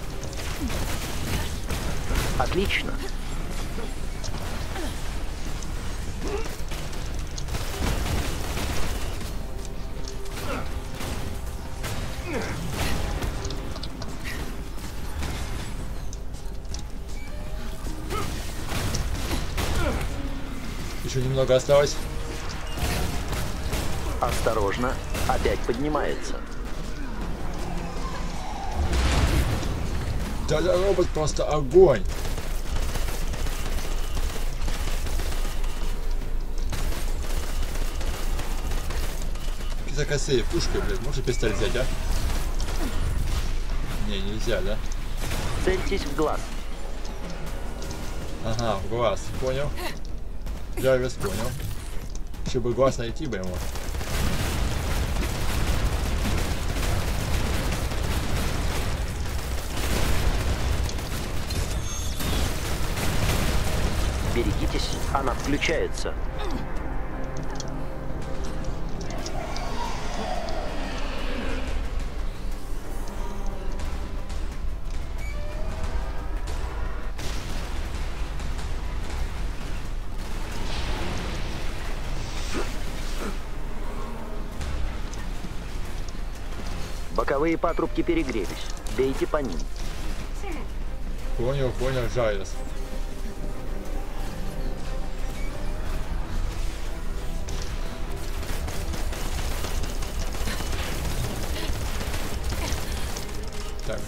Отлично. Еще немного осталось. Осторожно, опять поднимается. Да-да, робот просто огонь. Какие-то косые пушки, блядь. Можно пистолет взять, а? Не, нельзя, да? Цельтесь в глаз. Ага, в глаз. Понял. Джарвис понял. Еще бы глаз найти бы ему. Берегитесь, она включается. Боковые патрубки перегрелись. Бейте по ним. Понял, понял, Джарвис. Так.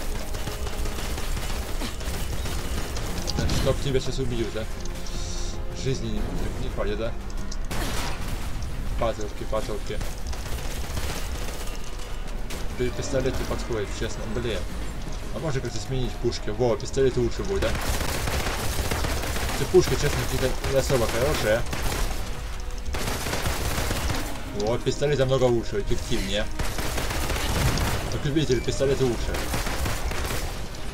Чтоб тебя сейчас убьют, да? Жизни не хватит, да? Патрубки, патрубки. Пистолет не подходит, честно, блин. А можно как-то сменить пушки? Во, пистолет лучше будет, да? Эти пушки, честно, какие-то не особо хорошие. Вот, пистолет намного лучше, эффективнее. Как любитель, пистолет лучше.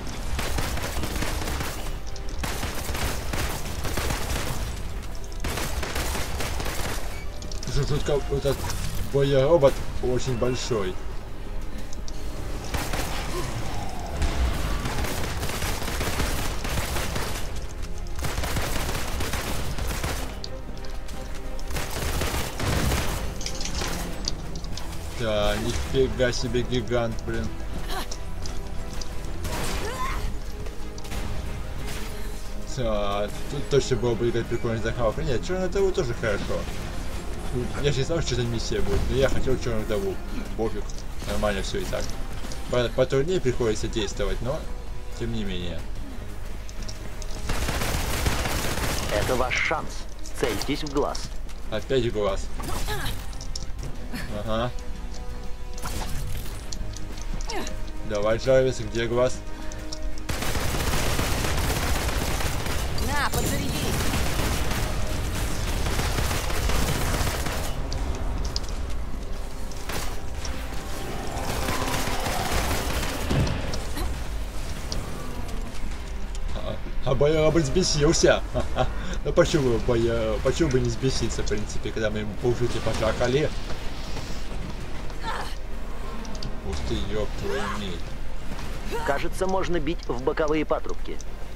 жутко, этот боеробот очень большой. Да, нифига себе гигант, блин. Да, тут точно было бы играть прикольно за Халка. Нет, черную вдову тоже хорошо. Я же не знал, что это миссия будет, но я хотел черную вдову. Пофиг, нормально все и так. Потруднее приходится действовать, но тем не менее. Это ваш шанс. Цельтесь в глаз. Опять в глаз. Ага. Давай, Джарвис, где глаз? На, подзаряди! А боеробот взбесился. Ну почему бы не взбеситься, в принципе, когда мы ему полжути пожакали. Ух ты, ёб твою медь. Кажется, можно бить в боковые патрубки.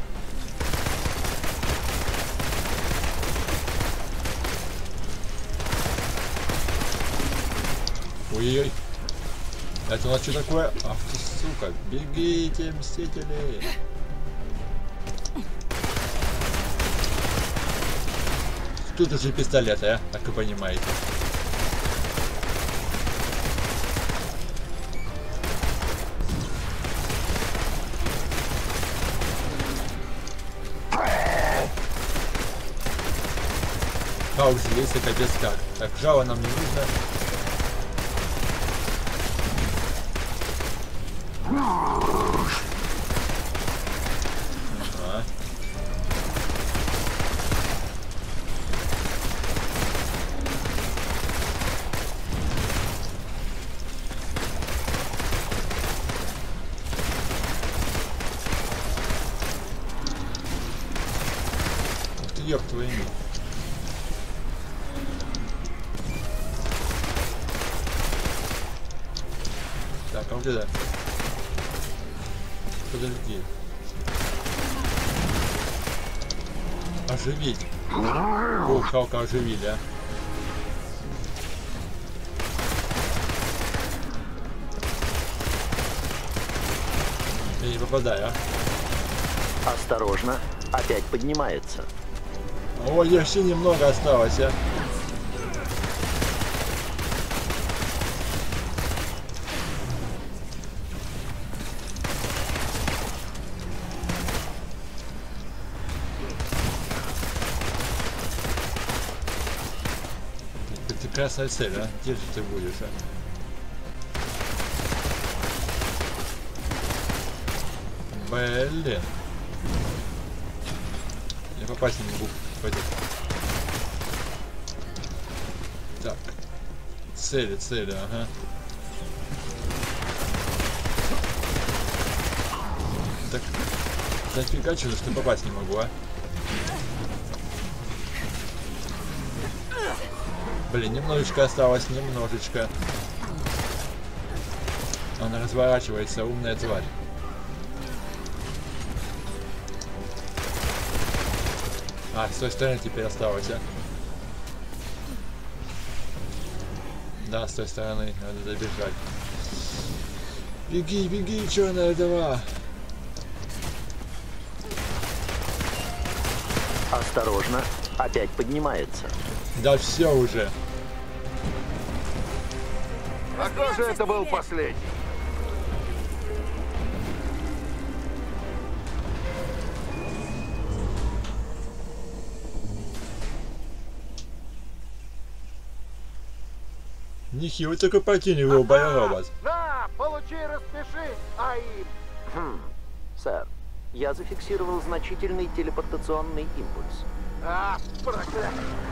Ой-ой-ой. Это у нас что такое? Ах ты, сука. Бегите, мстители. Тут уже пистолеты, а? Как вы понимаете. Халк злится, капец как. Так, жало нам не нужно. Ага. Ух ты, ёб твою мать. Так, а вот это. Подожди. Оживить. О, Халка оживили, а. Я не попадаю, а. Осторожно, опять поднимается. О, еще немного осталось, а. Красная цель, а? Где же ты будешь, а? Блин. Я попасть не могу. Пойдет. Так. Цели, ага. Так. Зафига что, что попасть не могу, а? Блин, немножечко осталось, немножечко. Она разворачивается, умная тварь. А, с той стороны теперь осталось, а? Да, с той стороны, надо добежать. Беги, беги, черная вдова! Осторожно, опять поднимается. Да все уже. Похоже, это был последний. Нихилый такой противник был боеробот. На, получи, распиши, АИМ. Сэр, я зафиксировал значительный телепортационный импульс. А, проклятие.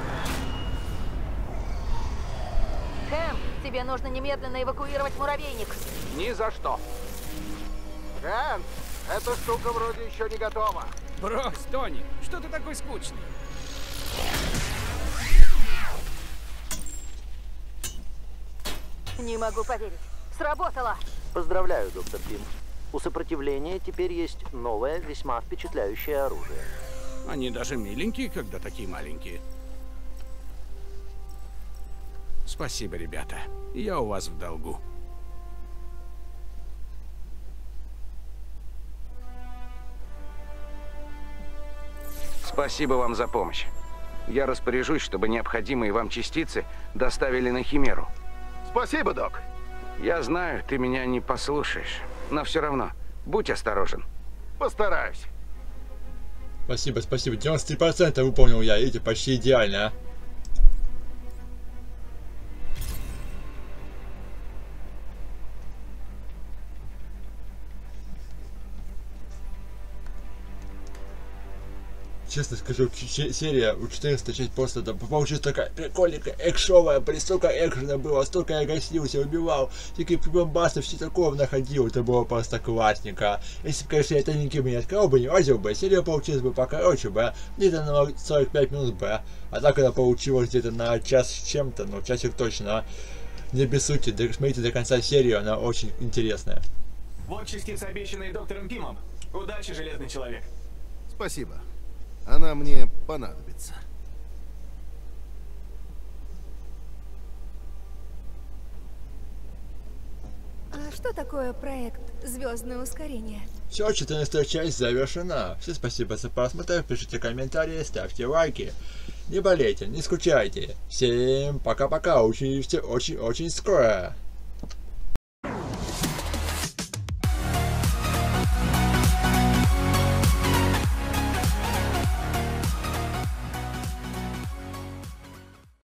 Хэм, тебе нужно немедленно эвакуировать муравейник. Ни за что. Хэн, эта штука вроде еще не готова. Брось, Тони, что ты такой скучный? Не могу поверить. Сработало! Поздравляю, доктор Пим. У сопротивления теперь есть новое, весьма впечатляющее оружие. Они даже миленькие, когда такие маленькие. Спасибо, ребята. Я у вас в долгу. Спасибо вам за помощь. Я распоряжусь, чтобы необходимые вам частицы доставили на Химеру. Спасибо, док. Я знаю, ты меня не послушаешь, но все равно, будь осторожен. Постараюсь. Спасибо, спасибо. 93% выполнил я, видите, почти идеально, а? Честно скажу, серия у 14 часть просто получилась такая прикольненькая, экшовая, столько экшена было, столько я гостился, убивал, всякие прибамбасы, все такого находил, это было просто классненько. Если бы, конечно, я тоненьким не открыл бы, не лазил бы, серия получилась бы покороче бы, где-то на 45 минут бы, а так она получилась где-то на час с чем-то, ну часик точно, не обессудьте, смотрите до конца серию, она очень интересная. Вот частица, обещанная доктором Пимом. Удачи, Железный Человек. Спасибо. Она мне понадобится. А что такое проект «Звездное ускорение»? Все, 14-я часть завершена. Всем спасибо за просмотр, пишите комментарии, ставьте лайки. Не болейте, не скучайте. Всем пока-пока, увидимся очень скоро.